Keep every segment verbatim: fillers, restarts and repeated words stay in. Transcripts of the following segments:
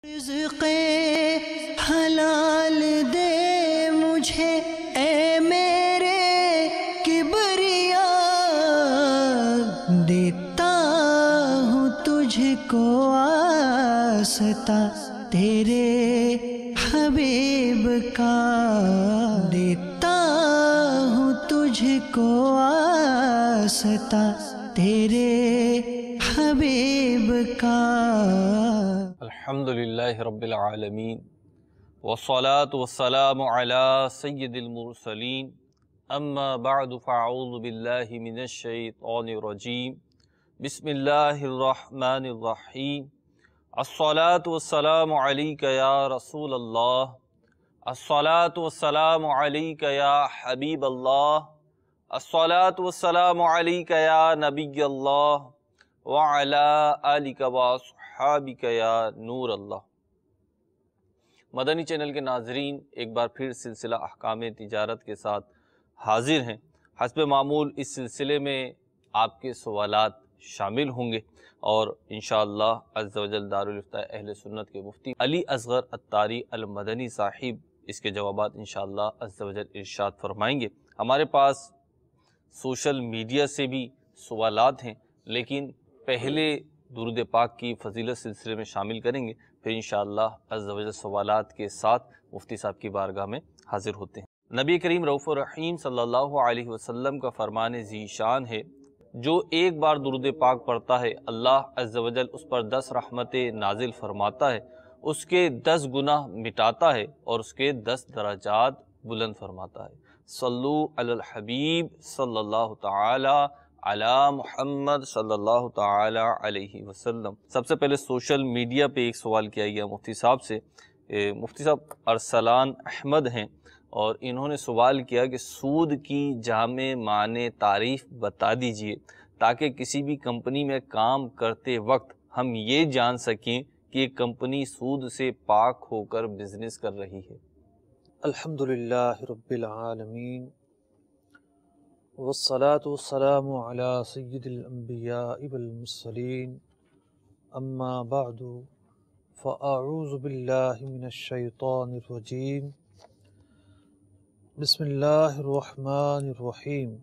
رزق حلال دے مجھے اے میرے کبریا، دیتا ہوں تجھ کو آستا تیرے حبیب کا، دیتا ہوں تجھ کو آستا تیرے حبیب کا۔ الحمدللہ رب العالمین والصلاة والسلام علی سید المرسلین، اما بعد فاعوذ باللہ من الشیطان الرجیم، بسم اللہ الرحمن الرحیم۔ الصلاة والسلام علیک یا رسول اللہ، الصلاة والسلام علیک یا حبیب اللہ، الصلاة والسلام علیک یا نبی اللہ وعلی آلک واصحابک یا نور اللہ۔ مدنی چینل کے ناظرین، ایک بار پھر سلسلہ احکام تجارت کے ساتھ حاضر ہیں۔ حسب معمول اس سلسلے میں آپ کے سوالات شامل ہوں گے اور انشاءاللہ عز و جل دارالفتاء اہل سنت کے مفتی علی اصغر عطاری المدنی صاحب اس کے جوابات انشاءاللہ عز و جل ارشاد فرمائیں گے۔ ہمارے پاس سوشل میڈیا سے بھی سوالات ہیں، لیکن پہلے درود پاک کی فضیلت سلسلے میں شامل کریں گے، پھر انشاءاللہ عز و جل سوالات کے ساتھ مفتی صاحب کی بارگاہ میں حاضر ہوتے ہیں۔ نبی کریم رؤوف الرحیم صلی اللہ علیہ وسلم کا فرمان ذی شان ہے، جو ایک بار درود پاک پڑھتا ہے اللہ عز و جل اس پر دس رحمتیں نازل فرماتا ہے، اس کے دس گناہ مٹاتا ہے اور اس کے دس درجات بلند فرماتا ہے۔ صلو علی الحبیب صلی اللہ تعالی علی محمد صلی اللہ تعالی علیہ وسلم۔ سب سے پہلے سوشل میڈیا پہ ایک سوال کیا گیا مفتی صاحب سے۔ مفتی صاحب ارسلان احمد ہیں اور انہوں نے سوال کیا کہ سود کی جامع معنی تعریف بتا دیجئے تاکہ کسی بھی کمپنی میں کام کرتے وقت ہم یہ جان سکیں کہ یہ کمپنی سود سے پاک ہو کر بزنس کر رہی ہے۔ الحمدللہ رب العالمین والصلاة والسلام علی سید الانبیاء والمرسلین، اما بعد فاعوذ باللہ من الشیطان الرجیم، بسم اللہ الرحمن الرحیم۔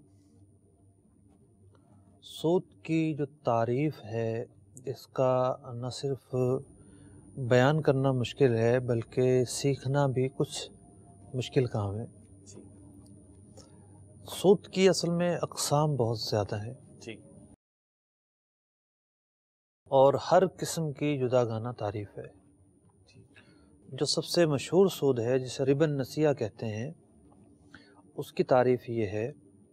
سود کی جو تعریف ہے اس کا نہ صرف بیان کرنا مشکل ہے بلکہ سیکھنا بھی کچھ مشکل کام ہے۔ سود کی اصل میں اقسام بہت زیادہ ہیں اور ہر قسم کی جدا گانہ تعریف ہے۔ جو سب سے مشہور سود ہے جسے ربا النسیہ کہتے ہیں، اس کی تعریف یہ ہے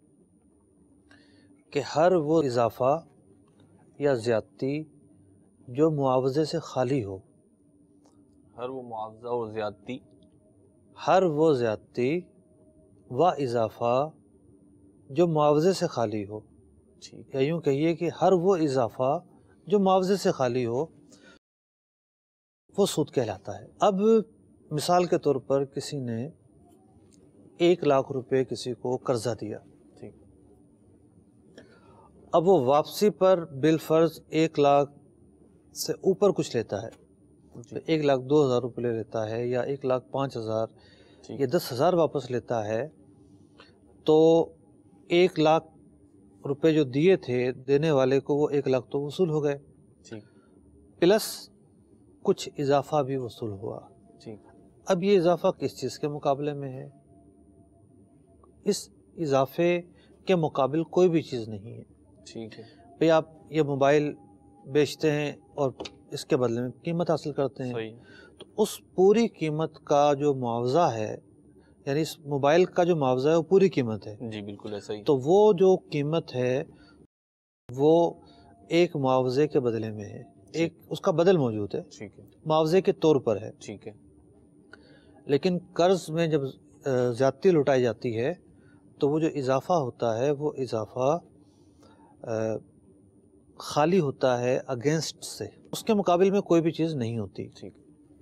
کہ ہر وہ اضافہ یا زیادتی جو معاوضے سے خالی ہو، ہر وہ معاوضہ و زیادتی ہر وہ زیادتی و اضافہ جو معاوضے سے خالی ہو، یا یوں کہیے کہ ہر وہ اضافہ جو معاوضے سے خالی ہو وہ سود کہلاتا ہے۔ اب مثال کے طور پر کسی نے ایک لاکھ روپے کسی کو قرضہ دیا، اب وہ واپسی پر بالفرض ایک لاکھ سے اوپر کچھ لیتا ہے، ایک لاکھ دو ہزار روپے لے لیتا ہے یا ایک لاکھ پانچ ہزار یا دس ہزار واپس لیتا ہے، تو ایک لاکھ روپے جو دیے تھے دینے والے کو وہ ایک لاکھ تو وصول ہو گئے، پلس کچھ اضافہ بھی وصول ہوا۔ اب یہ اضافہ کس چیز کے مقابلے میں ہے؟ اس اضافے کے مقابل کوئی بھی چیز نہیں ہے۔ ٹھیک ہے بھئی آپ یہ موبائل بیچتے ہیں اور اس کے بدلے میں قیمت حاصل کرتے ہیں، صحیح۔ تو اس پوری قیمت کا جو معاوضہ ہے، یعنی اس موبائل کا جو معاوضہ ہے وہ پوری قیمت ہے، جی بالکل ایسا ہی۔ تو وہ جو قیمت ہے وہ ایک معاوضے کے بدلے میں ہے، ایک اس کا بدل موجود ہے، ٹھیک ہے معاوضے کے طور پر ہے۔ ٹھیک ہے لیکن قرض میں جب زیادتی لوٹائی جاتی ہے تو وہ جو اضافہ ہوتا ہے وہ اضافہ خالی ہوتا ہے اگینسٹ سے، اس کے مقابل میں کوئی بھی چیز نہیں ہوتی۔ ٹھیک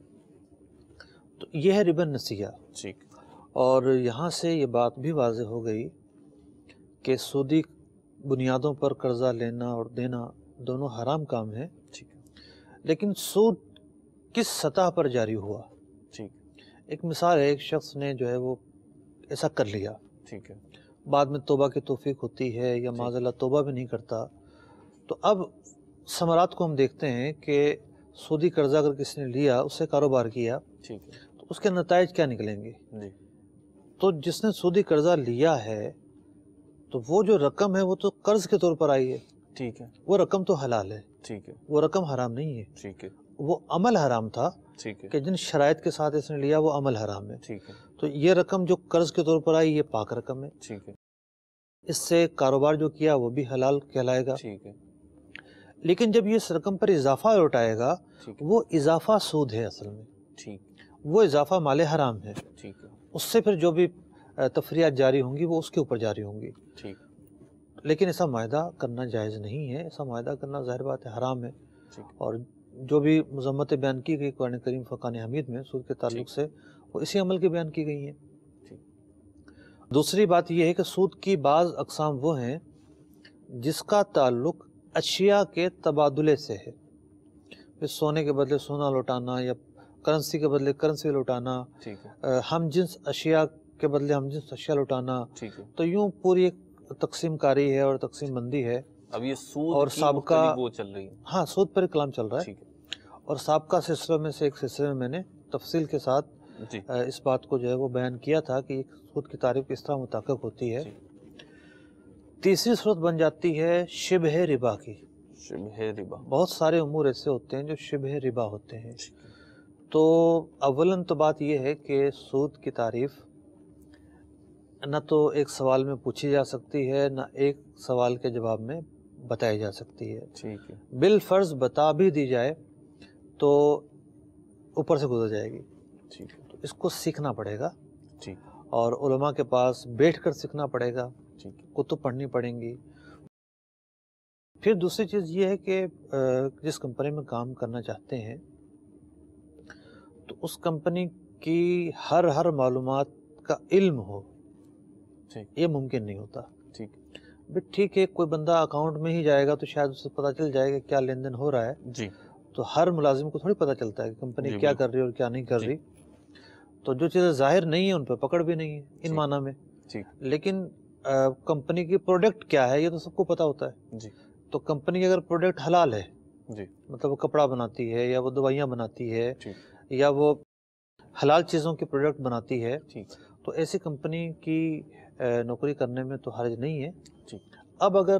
تو یہ ہے ربا النسیہ۔ ٹھیک اور یہاں سے یہ بات بھی واضح ہو گئی کہ سودی بنیادوں پر قرضہ لینا اور دینا دونوں حرام کام ہیں، لیکن سود کس سطح پر جاری ہوا. ٹھیک. ایک مثال ہے، ایک شخص نے جو ہے وہ ایسا کر لیا، ٹھیک ہے. بعد میں توبہ کی توفیق ہوتی ہے یا معاذ اللہ توبہ بھی نہیں کرتا، تو اب ثمرات کو ہم دیکھتے ہیں کہ سودی قرضہ اگر کسی نے لیا، اس سے کاروبار کیا، ٹھیک ہے. تو اس کے نتائج کیا نکلیں گے؟ جی. تو جس نے سودی قرضہ لیا ہے تو وہ جو رقم ہے وہ تو قرض کے طور پر آئی ہے. ٹھیک ہے. وہ رقم تو حلال ہے، ٹھیک ہے. وہ رقم حرام نہیں ہے. ٹھیک ہے. وہ عمل حرام تھا ٹھیک ہے. کہ جن شرائط کے ساتھ اس نے لیا وہ عمل حرام ہے. ٹھیک ہے. تو یہ رقم جو قرض کے طور پر آئی یہ پاک رقم ہے. ٹھیک ہے. اس سے کاروبار جو کیا وہ بھی حلال کہلائے گا. ٹھیک ہے. لیکن جب یہ اس رقم پر اضافہ لوٹائے گا ٹھیک ہے. وہ اضافہ سود ہے اصل میں، ٹھیک. وہ اضافہ مال حرام ہے. ٹھیک ہے. اس سے پھر جو بھی تفریحات جاری ہوں گی وہ اس کے اوپر جاری ہوں گی. ٹھیک. لیکن ایسا معاہدہ کرنا جائز نہیں ہے. ایسا معاہدہ کرنا ظاہر بات ہے حرام ہے. ٹھیک. اور جو بھی مذمت بیان کی گئی قرآن کریم فرقان حمید میں سود کے تعلق سے وہ اسی عمل کی بیان کی گئی ہیں. دوسری بات یہ ہے کہ سود کی بعض اقسام وہ ہیں جس کا تعلق اشیاء کے تبادلے سے ہے. پھر سونے کے بدلے سونا لوٹانا یا کرنسی کے بدلے کرنسی لوٹانا، ٹھیک ہے. ہم جنس اشیاء کے بدلے ہم جنس اشیاء لوٹانا. ٹھیک ہے. تو یوں پوری ایک تقسیم کاری ہے اور تقسیم بندی ہے. اب یہ سود اور کی سابقہ مختلف وہ چل رہی ہے. ہاں سود پر کلام چل رہا ہے. ٹھیک ہے. اور سابقہ سلسلوں میں سے ایک سلسلے میں میں نے تفصیل کے ساتھ جی. اس بات کو جو ہے وہ بیان کیا تھا کہ سود کی تعریف کس طرح متحقق ہوتی ہے. جی. تیسری صورت بن جاتی ہے شبہ ربا کی. شبہ ربا. بہت سارے امور ایسے ہوتے ہیں جو شبہ ربا ہوتے ہیں. ٹھیک ہے. تو اولاً تو بات یہ ہے کہ سود کی تعریف نہ تو ایک سوال میں پوچھی جا سکتی ہے نہ ایک سوال کے جواب میں بتائی جا سکتی ہے. ٹھیک ہے. بالفرض بتا بھی دی جائے تو اوپر سے گزر جائے گی. ٹھیک ہے. تو اس کو سیکھنا پڑے گا ٹھیک. اور علماء کے پاس بیٹھ کر سیکھنا پڑے گا. ٹھیک. کتب پڑھنی پڑیں گی. پھر دوسری چیز یہ ہے کہ جس کمپنی میں کام کرنا چاہتے ہیں تو اس کمپنی کی ہر ہر معلومات کا علم ہو. ٹھیک. یہ ممکن نہیں ہوتا. ٹھیک. بٹ ٹھیک ہے کوئی بندہ اکاؤنٹ میں ہی جائے گا تو شاید اسے پتہ چل جائے گا کیا لین دین ہو رہا ہے. جی. تو ہر ملازم کو تھوڑی پتہ چلتا ہے کہ کمپنی جی کیا بالکل. کر رہی ہے اور کیا نہیں کر جی. رہی. تو جو چیزیں ظاہر نہیں ہیں ان پہ پکڑ بھی نہیں ہے ان جی. معنی میں. ٹھیک. لیکن کمپنی کی پروڈکٹ کیا ہے یہ تو سب کو پتہ ہوتا ہے. جی. تو کمپنی اگر پروڈکٹ حلال ہے، جی. مطلب وہ کپڑا بناتی ہے یا وہ دوائیاں بناتی ہے ٹھیک. یا وہ حلال چیزوں کی پروڈکٹ بناتی ہے، ٹھیک. تو ایسی کمپنی کی نوکری کرنے میں تو حرج نہیں ہے. ٹھیک. اب اگر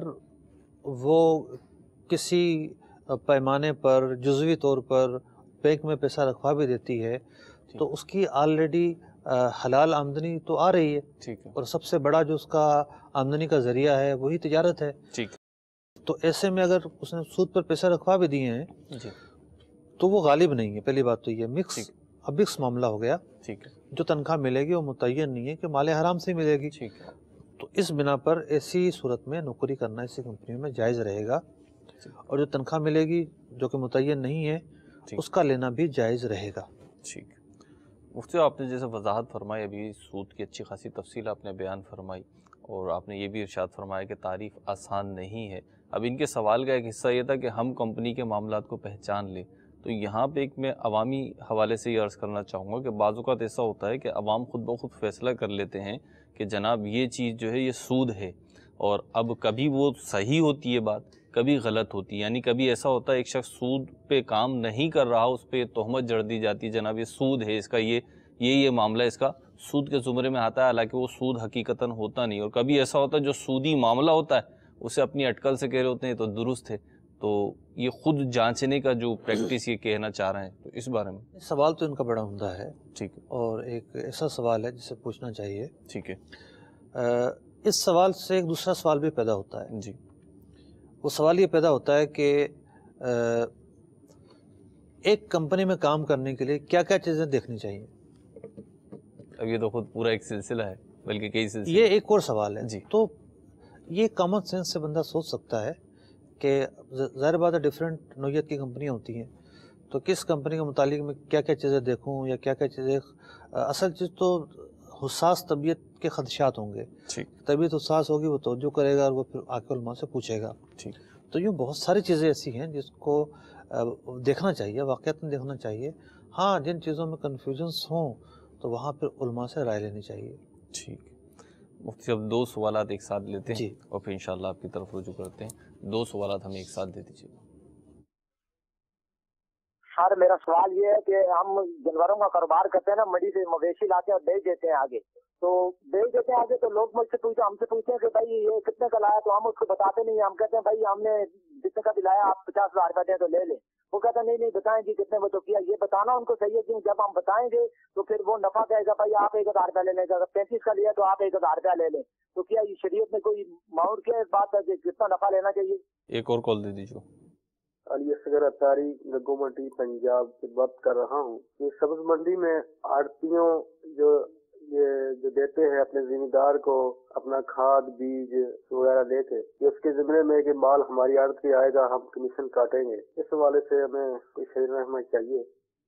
وہ کسی پیمانے پر جزوی طور پر بینک میں پیسہ رکھوا بھی دیتی ہے تو اس کی آلریڈی حلال آمدنی تو آ رہی ہے. ٹھیک ہے. اور سب سے بڑا جو اس کا آمدنی کا ذریعہ ہے وہی تجارت ہے. ٹھیک. تو ایسے میں اگر اس نے سود پر پیسہ رکھوا بھی دیے ہیں جی. تو وہ غالب نہیں ہے. پہلی بات تو یہ مکس ٹھیک. اب مکس معاملہ ہو گیا. ٹھیک ہے. جو تنخواہ ملے گی وہ متعین نہیں ہے کہ مال حرام سے ملے گی. ٹھیک ہے. تو اس بنا پر ایسی صورت میں نوکری کرنا ایسی کمپنیوں میں جائز رہے گا. اور جو تنخواہ ملے گی جو کہ متعین نہیں ہے اس کا لینا بھی جائز رہے گا. ٹھیک. مفتی آپ نے جیسے وضاحت فرمائی، ابھی سود کی اچھی خاصی تفصیل آپ نے بیان فرمائی اور آپ نے یہ بھی ارشاد فرمایا کہ تعریف آسان نہیں ہے. اب ان کے سوال کا ایک حصہ یہ تھا کہ ہم کمپنی کے معاملات کو پہچان لیں. تو یہاں پہ ایک میں عوامی حوالے سے یہ عرض کرنا چاہوں گا کہ بعض اوقات ایسا ہوتا ہے کہ عوام خود بخود فیصلہ کر لیتے ہیں کہ جناب یہ چیز جو ہے یہ سود ہے، اور اب کبھی وہ صحیح ہوتی ہے بات، کبھی غلط ہوتی ہے. یعنی کبھی ایسا ہوتا ہے ایک شخص سود پہ کام نہیں کر رہا، اس پہ تہمت جڑ دی جاتی ہے جناب یہ سود ہے، اس کا یہ یہ یہ معاملہ اس کا سود کے زمرے میں آتا ہے، حالانکہ وہ سود حقیقتاً ہوتا نہیں. اور کبھی ایسا ہوتا ہے جو سودی معاملہ ہوتا ہے اسے اپنی اٹکل سے کہہ رہے ہوتے ہیں تو درست ہے. تو یہ خود جانچنے کا جو پریکٹس یہ کہنا چاہ رہے ہیں تو اس بارے میں سوال تو ان کا بڑا عمدہ ہے. ٹھیک ہے. اور ایک ایسا سوال ہے جسے پوچھنا چاہیے. ٹھیک ہے. اس سوال سے ایک دوسرا سوال بھی پیدا ہوتا ہے. جی. وہ سوال یہ پیدا ہوتا ہے کہ ایک کمپنی میں کام کرنے کے لیے کیا کیا چیزیں دیکھنی چاہیے. اب یہ تو خود پورا ایک سلسلہ ہے، بلکہ کئی سلسلے. یہ ایک اور سوال ہے. جی. تو یہ کامن سینس سے بندہ سوچ سکتا ہے کہ ظاہر بات ہے ڈیفرنٹ نوعیت کی کمپنیاں ہوتی ہیں تو کس کمپنی کے متعلق میں کیا کیا چیزیں دیکھوں یا کیا کیا چیزیں. اصل چیز تو حساس طبیعت کے خدشات ہوں گے. ٹھیک. طبیعت حساس ہوگی وہ توجہ کرے گا اور وہ پھر آ کے علماء سے پوچھے گا. ٹھیک. تو یوں بہت ساری چیزیں ایسی ہیں جس کو دیکھنا چاہیے، واقعات میں دیکھنا چاہیے. ہاں جن چیزوں میں کنفیوژنس ہوں تو وہاں پھر علماء سے رائے لینی چاہیے. ٹھیک. مفتی صاحب دو سوالات ایک ساتھ لیتے ہیں جی. اور پھر انشاءاللہ آپ کی طرف رجوع کرتے ہیں. دو سوالات ہمیں ایک ساتھ دے دیجیے. سر میرا سوال یہ ہے کہ ہم جانوروں کا کاروبار کرتے ہیں نا، منڈی سے مویشی لاتے ہیں اور بیچ دیتے ہیں آگے، تو بیچ دیتے ہیں آگے تو لوگ مجھ سے پوچھتے ہم سے پوچھتے ہیں کہ بھائی یہ کتنے کا لایا، تو ہم اس کو بتاتے نہیں ہیں. ہم کہتے ہیں بھائی ہم نے جتنے کا بھی لایا آپ پچاس ہزار روپے دیں تو لے لیں. وہ کہتا ہے نہیں نہیں بتائیں جی کتنے میں. تو کیا یہ بتانا ان کو صحیح ہے کہ جب ہم بتائیں گے تو پھر وہ نفع دے گا، بھائی آپ ایک ہزار روپیہ لے لیں گے، اگر پینتیس کا لیا تو آپ ایک ہزار روپیہ لے لیں. تو کیا یہ شریعت میں کوئی معاون کیا اس بات ہے کہ کتنا نفع لینا چاہیے؟ ایک اور کال دے دیجیے. علی اصغر اتاری گگو منڈی پنجاب سے بات کر رہا ہوں. یہ سبز منڈی میں آڑتیوں جو یہ جو دیتے ہیں اپنے ذمہ دار کو اپنا کھاد بیج وغیرہ لے کے، یہ اس کے ذمے میں کہ مال ہماری آڑت پہ آئے گا، ہم کمیشن کاٹیں گے، اس حوالے سے ہمیں کوئی شریعت رحمت چاہیے.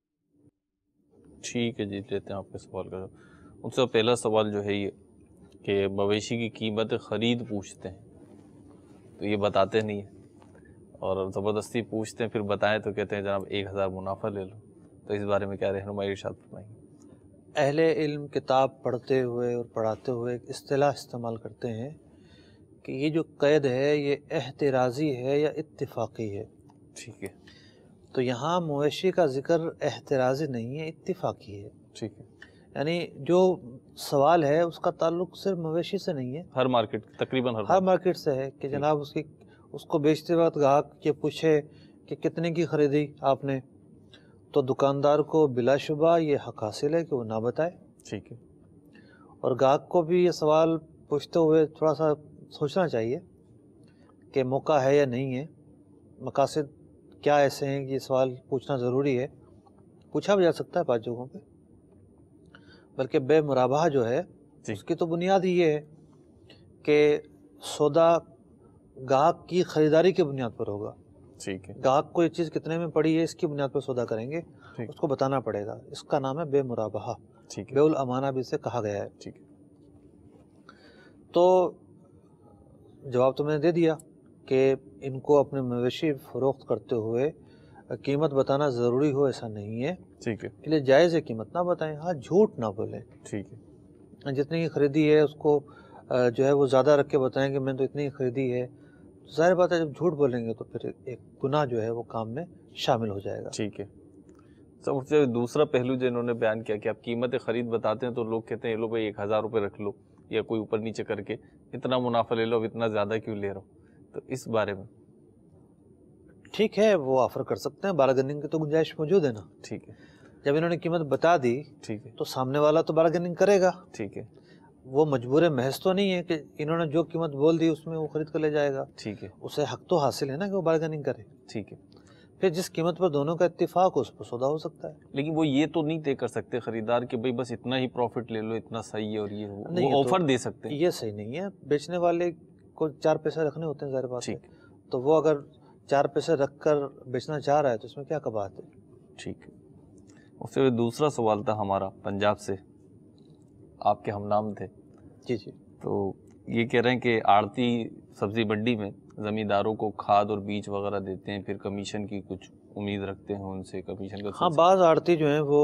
ٹھیک ہے جی، لیتے ہیں آپ کے سوال کا. ان سے پہلا سوال جو ہے یہ کہ مویشی کی قیمت خرید پوچھتے ہیں تو یہ بتاتے نہیں ہیں، اور زبردستی پوچھتے ہیں پھر بتائیں تو کہتے ہیں جناب ایک ہزار منافع لے لو. تو اس بارے میں کیا رہنمائی ارشاد فرمائیں گے؟ اہل علم کتاب پڑھتے ہوئے اور پڑھاتے ہوئے ایک اصطلاح استعمال کرتے ہیں کہ یہ جو قید ہے یہ احترازی ہے یا اتفاقی ہے. ٹھیک ہے. تو یہاں مویشی کا ذکر احترازی نہیں ہے، اتفاقی ہے. ٹھیک ہے. یعنی جو سوال ہے اس کا تعلق صرف مویشی سے نہیں ہے، ہر مارکیٹ تقریباً ہر ہر مارکیٹ سے ہے کہ جناب اس کی اس کو بیچتے وقت گاہک یہ پوچھے کہ کتنے کی خریدی آپ نے، تو دکاندار کو بلا شبہ یہ حق حاصل ہے کہ وہ نہ بتائے. ٹھیک ہے. اور گاہک کو بھی یہ سوال پوچھتے ہوئے تھوڑا سا سوچنا چاہیے کہ موقع ہے یا نہیں ہے، مقاصد کیا ایسے ہیں کہ یہ سوال پوچھنا ضروری ہے. پوچھا بھی جا سکتا ہے پانچ جگہوں پہ، بلکہ بے مرابحہ جو ہے اس کی تو بنیاد ہی یہ ہے کہ سودا گاہک کی خریداری کی بنیاد پر ہوگا. ٹھیک ہے. گاہک کو یہ چیز کتنے میں پڑی ہے اس کی بنیاد پر سودا کریں گے، اس کو بتانا پڑے گا. اس کا نام ہے بے مرابحہ، بے الامانہ بھی اسے کہا گیا ہے. ٹھیک ہے. تو جواب تو میں نے دے دیا کہ ان کو اپنے مویشی فروخت کرتے ہوئے قیمت بتانا ضروری ہو ایسا نہیں ہے. ٹھیک ہے. اس لیے جائز ہے قیمت نہ بتائیں، ہاں جھوٹ نہ بولیں. ٹھیک ہے. جتنے کی خریدی ہے اس کو جو ہے وہ زیادہ رکھ کے بتائیں کہ میں تو اتنی ہی خریدی ہے. ظاہر بات ہے جب جھوٹ بولیں گے تو پھر ایک گناہ جو ہے وہ کام میں شامل ہو جائے گا. ٹھیک ہے. سب دوسرا پہلو جو انہوں نے بیان کیا کہ آپ قیمت خرید بتاتے ہیں تو لوگ کہتے ہیں لو بھائی ایک ہزار روپے رکھ لو یا کوئی اوپر نیچے کر کے اتنا منافع لے لو، اب اتنا زیادہ کیوں لے رہا ہو. تو اس بارے میں ٹھیک ہے وہ آفر کر سکتے ہیں، بارگننگ کی تو گنجائش موجود ہے نا. ٹھیک ہے. جب انہوں نے قیمت بتا دی ٹھیک ہے تو سامنے والا تو بارگننگ کرے گا. ٹھیک ہے. وہ مجبور محض تو نہیں ہے کہ انہوں نے جو قیمت بول دی اس میں وہ خرید کر لے جائے گا. ٹھیک ہے. اسے حق تو حاصل ہے نا کہ وہ بارگننگ کرے. ٹھیک ہے. پھر جس قیمت پر دونوں کا اتفاق ہو اس پر سودا ہو سکتا ہے. لیکن وہ یہ تو نہیں طے کر سکتے خریدار کہ بھائی بس اتنا ہی پروفٹ لے لو، اتنا صحیح ہے، اور یہ وہ آفر دے سکتے ہیں. یہ صحیح نہیں ہے. بیچنے والے کو چار پیسے رکھنے ہوتے ہیں ظاہر بات ہے، تو وہ اگر چار پیسے رکھ کر بیچنا چاہ رہا ہے تو اس میں کیا کباہت ہے. ٹھیک ہے. اس سے دوسرا سوال تھا ہمارا پنجاب سے، آپ کے ہم نام تھے. جی جی. تو یہ کہہ رہے ہیں کہ آڑتی سبزی منڈی میں زمینداروں کو کھاد اور بیج وغیرہ دیتے ہیں، پھر کمیشن کی کچھ امید رکھتے ہیں ان سے کمیشن کا. ہاں بعض آڑتی جو ہیں وہ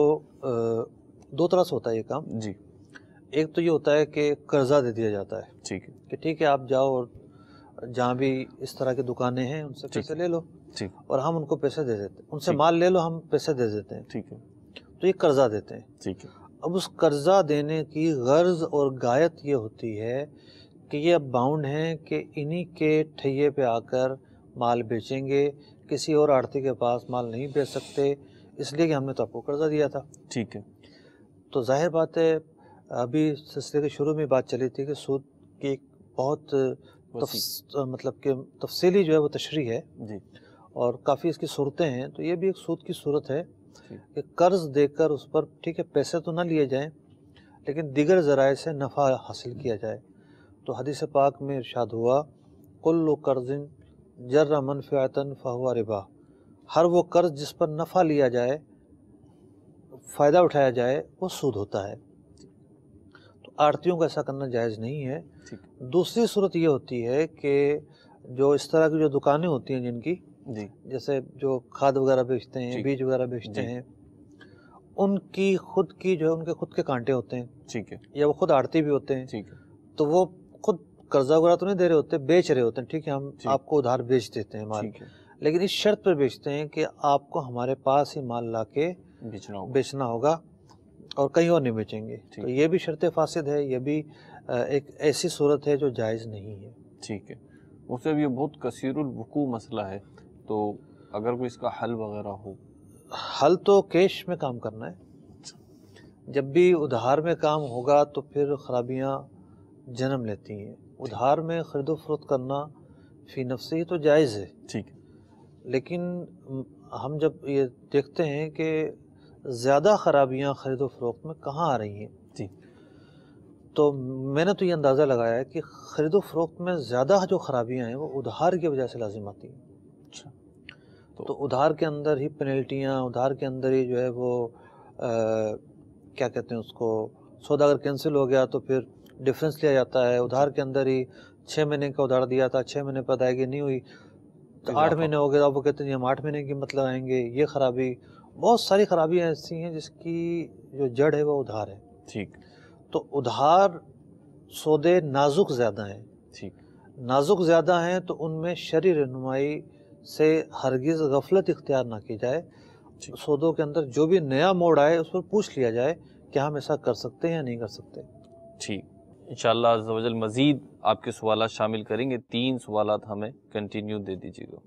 دو طرح سے ہوتا ہے یہ کام. جی. ایک تو یہ ہوتا ہے کہ قرضہ دے دیا جاتا ہے. ٹھیک ہے. کہ ٹھیک ہے آپ جاؤ اور جہاں بھی اس طرح کی دکانیں ہیں ان سے پیسے لے لو، ٹھیک، اور ہم ان کو پیسے دے دیتے ہیں، ان سے مال لے لو ہم پیسے دے دیتے ہیں. ٹھیک ہے. تو یہ قرضہ دیتے ہیں. ٹھیک ہے. اب اس قرضہ دینے کی غرض اور غایت یہ ہوتی ہے کہ یہ اب باؤنڈ ہیں کہ انہی کے ٹھیے پہ آ کر مال بیچیں گے، کسی اور آڑتی کے پاس مال نہیں بیچ سکتے، اس لیے کہ ہم نے تو آپ کو قرضہ دیا تھا. ٹھیک ہے. تو ظاہر بات ہے ابھی سلسلے کے شروع میں بات چلی تھی کہ سود کی ایک بہت تفس... مطلب کہ تفصیلی جو ہے وہ تشریح ہے جی، اور کافی اس کی صورتیں ہیں. تو یہ بھی ایک سود کی صورت ہے کہ قرض دے کر اس پر ٹھیک ہے پیسے تو نہ لیے جائیں لیکن دیگر ذرائع سے نفع حاصل کیا جائے. تو حدیث پاک میں ارشاد ہوا کل قرض جر منفعتا فہو ربا، ہر وہ قرض جس پر نفع لیا جائے، فائدہ اٹھایا جائے، وہ سود ہوتا ہے. تو آڑتیوں کو ایسا کرنا جائز نہیں ہے. دوسری صورت یہ ہوتی ہے کہ جو اس طرح کی جو دکانیں ہوتی ہیں جن کی جی جیسے جو کھاد وغیرہ بیچتے ہیں، ٹھیک بیج وغیرہ بیچتے جی ہیں، ان کی خود کی جو ہے ان کے خود کے کانٹے ہوتے ہیں، ٹھیک ہے یا وہ خود آڑتی بھی ہوتے ہیں، ٹھیک ہے تو وہ خود قرضہ وغیرہ تو نہیں دے رہے ہوتے، بیچ رہے ہوتے ہیں، ٹھیک ہے، ہم ٹھیک آپ کو ادھار بیچ دیتے ہیں مال، ٹھیک ہے لیکن اس شرط پہ بیچتے ہیں کہ آپ کو ہمارے پاس ہی مال لا کے بیچنا ہوگا بیچنا ہوگا اور کہیں اور نہیں بیچیں گے. ٹھیک. تو یہ بھی شرط فاسد ہے، یہ بھی ایک ایسی صورت ہے جو جائز نہیں ہے. ٹھیک ہے. اس سے یہ بہت کثیر الوقوع مسئلہ ہے، تو اگر کوئی اس کا حل وغیرہ ہو. حل تو کیش میں کام کرنا ہے. جب بھی ادھار میں کام ہوگا تو پھر خرابیاں جنم لیتی ہیں. ادھار میں خرید و فروخت کرنا فی نفس ہی تو جائز ہے، ٹھیک ہے، لیکن ہم جب یہ دیکھتے ہیں کہ زیادہ خرابیاں خرید و فروخت میں کہاں آ رہی ہیں، جی، تو میں نے تو یہ اندازہ لگایا ہے کہ خرید و فروخت میں زیادہ جو خرابیاں ہیں وہ ادھار کی وجہ سے لازم آتی ہیں. اچھا، تو ادھار کے اندر ہی پینلٹیاں، ادھار کے اندر ہی جو ہے وہ کیا کہتے ہیں اس کو، سودا اگر کینسل ہو گیا تو پھر ڈفرینس لیا جاتا ہے. ادھار کے اندر ہی چھ مہینے کا ادھار دیا تھا، چھ مہینے پر ادائیگی نہیں ہوئی تو آٹھ مہینے ہو گئے، اب وہ کہتے ہیں ہم آٹھ مہینے کی مت لگائیں گے. یہ خرابی، بہت ساری خرابیاں ایسی ہیں جس کی جو جڑ ہے وہ ادھار ہے. ٹھیک. تو ادھار سودے نازک زیادہ ہیں. ٹھیک. نازک زیادہ ہیں تو ان میں شرعی رہنمائی سے ہرگز غفلت اختیار نہ کی جائے. سودوں کے اندر جو بھی نیا موڑ آئے اس پر پوچھ لیا جائے کہ ہم ایسا کر سکتے ہیں یا نہیں کر سکتے. ٹھیک. انشاءاللہ عز و جل مزید آپ کے سوالات شامل کریں گے. تین سوالات ہمیں کنٹینیو دے دیجیے گا.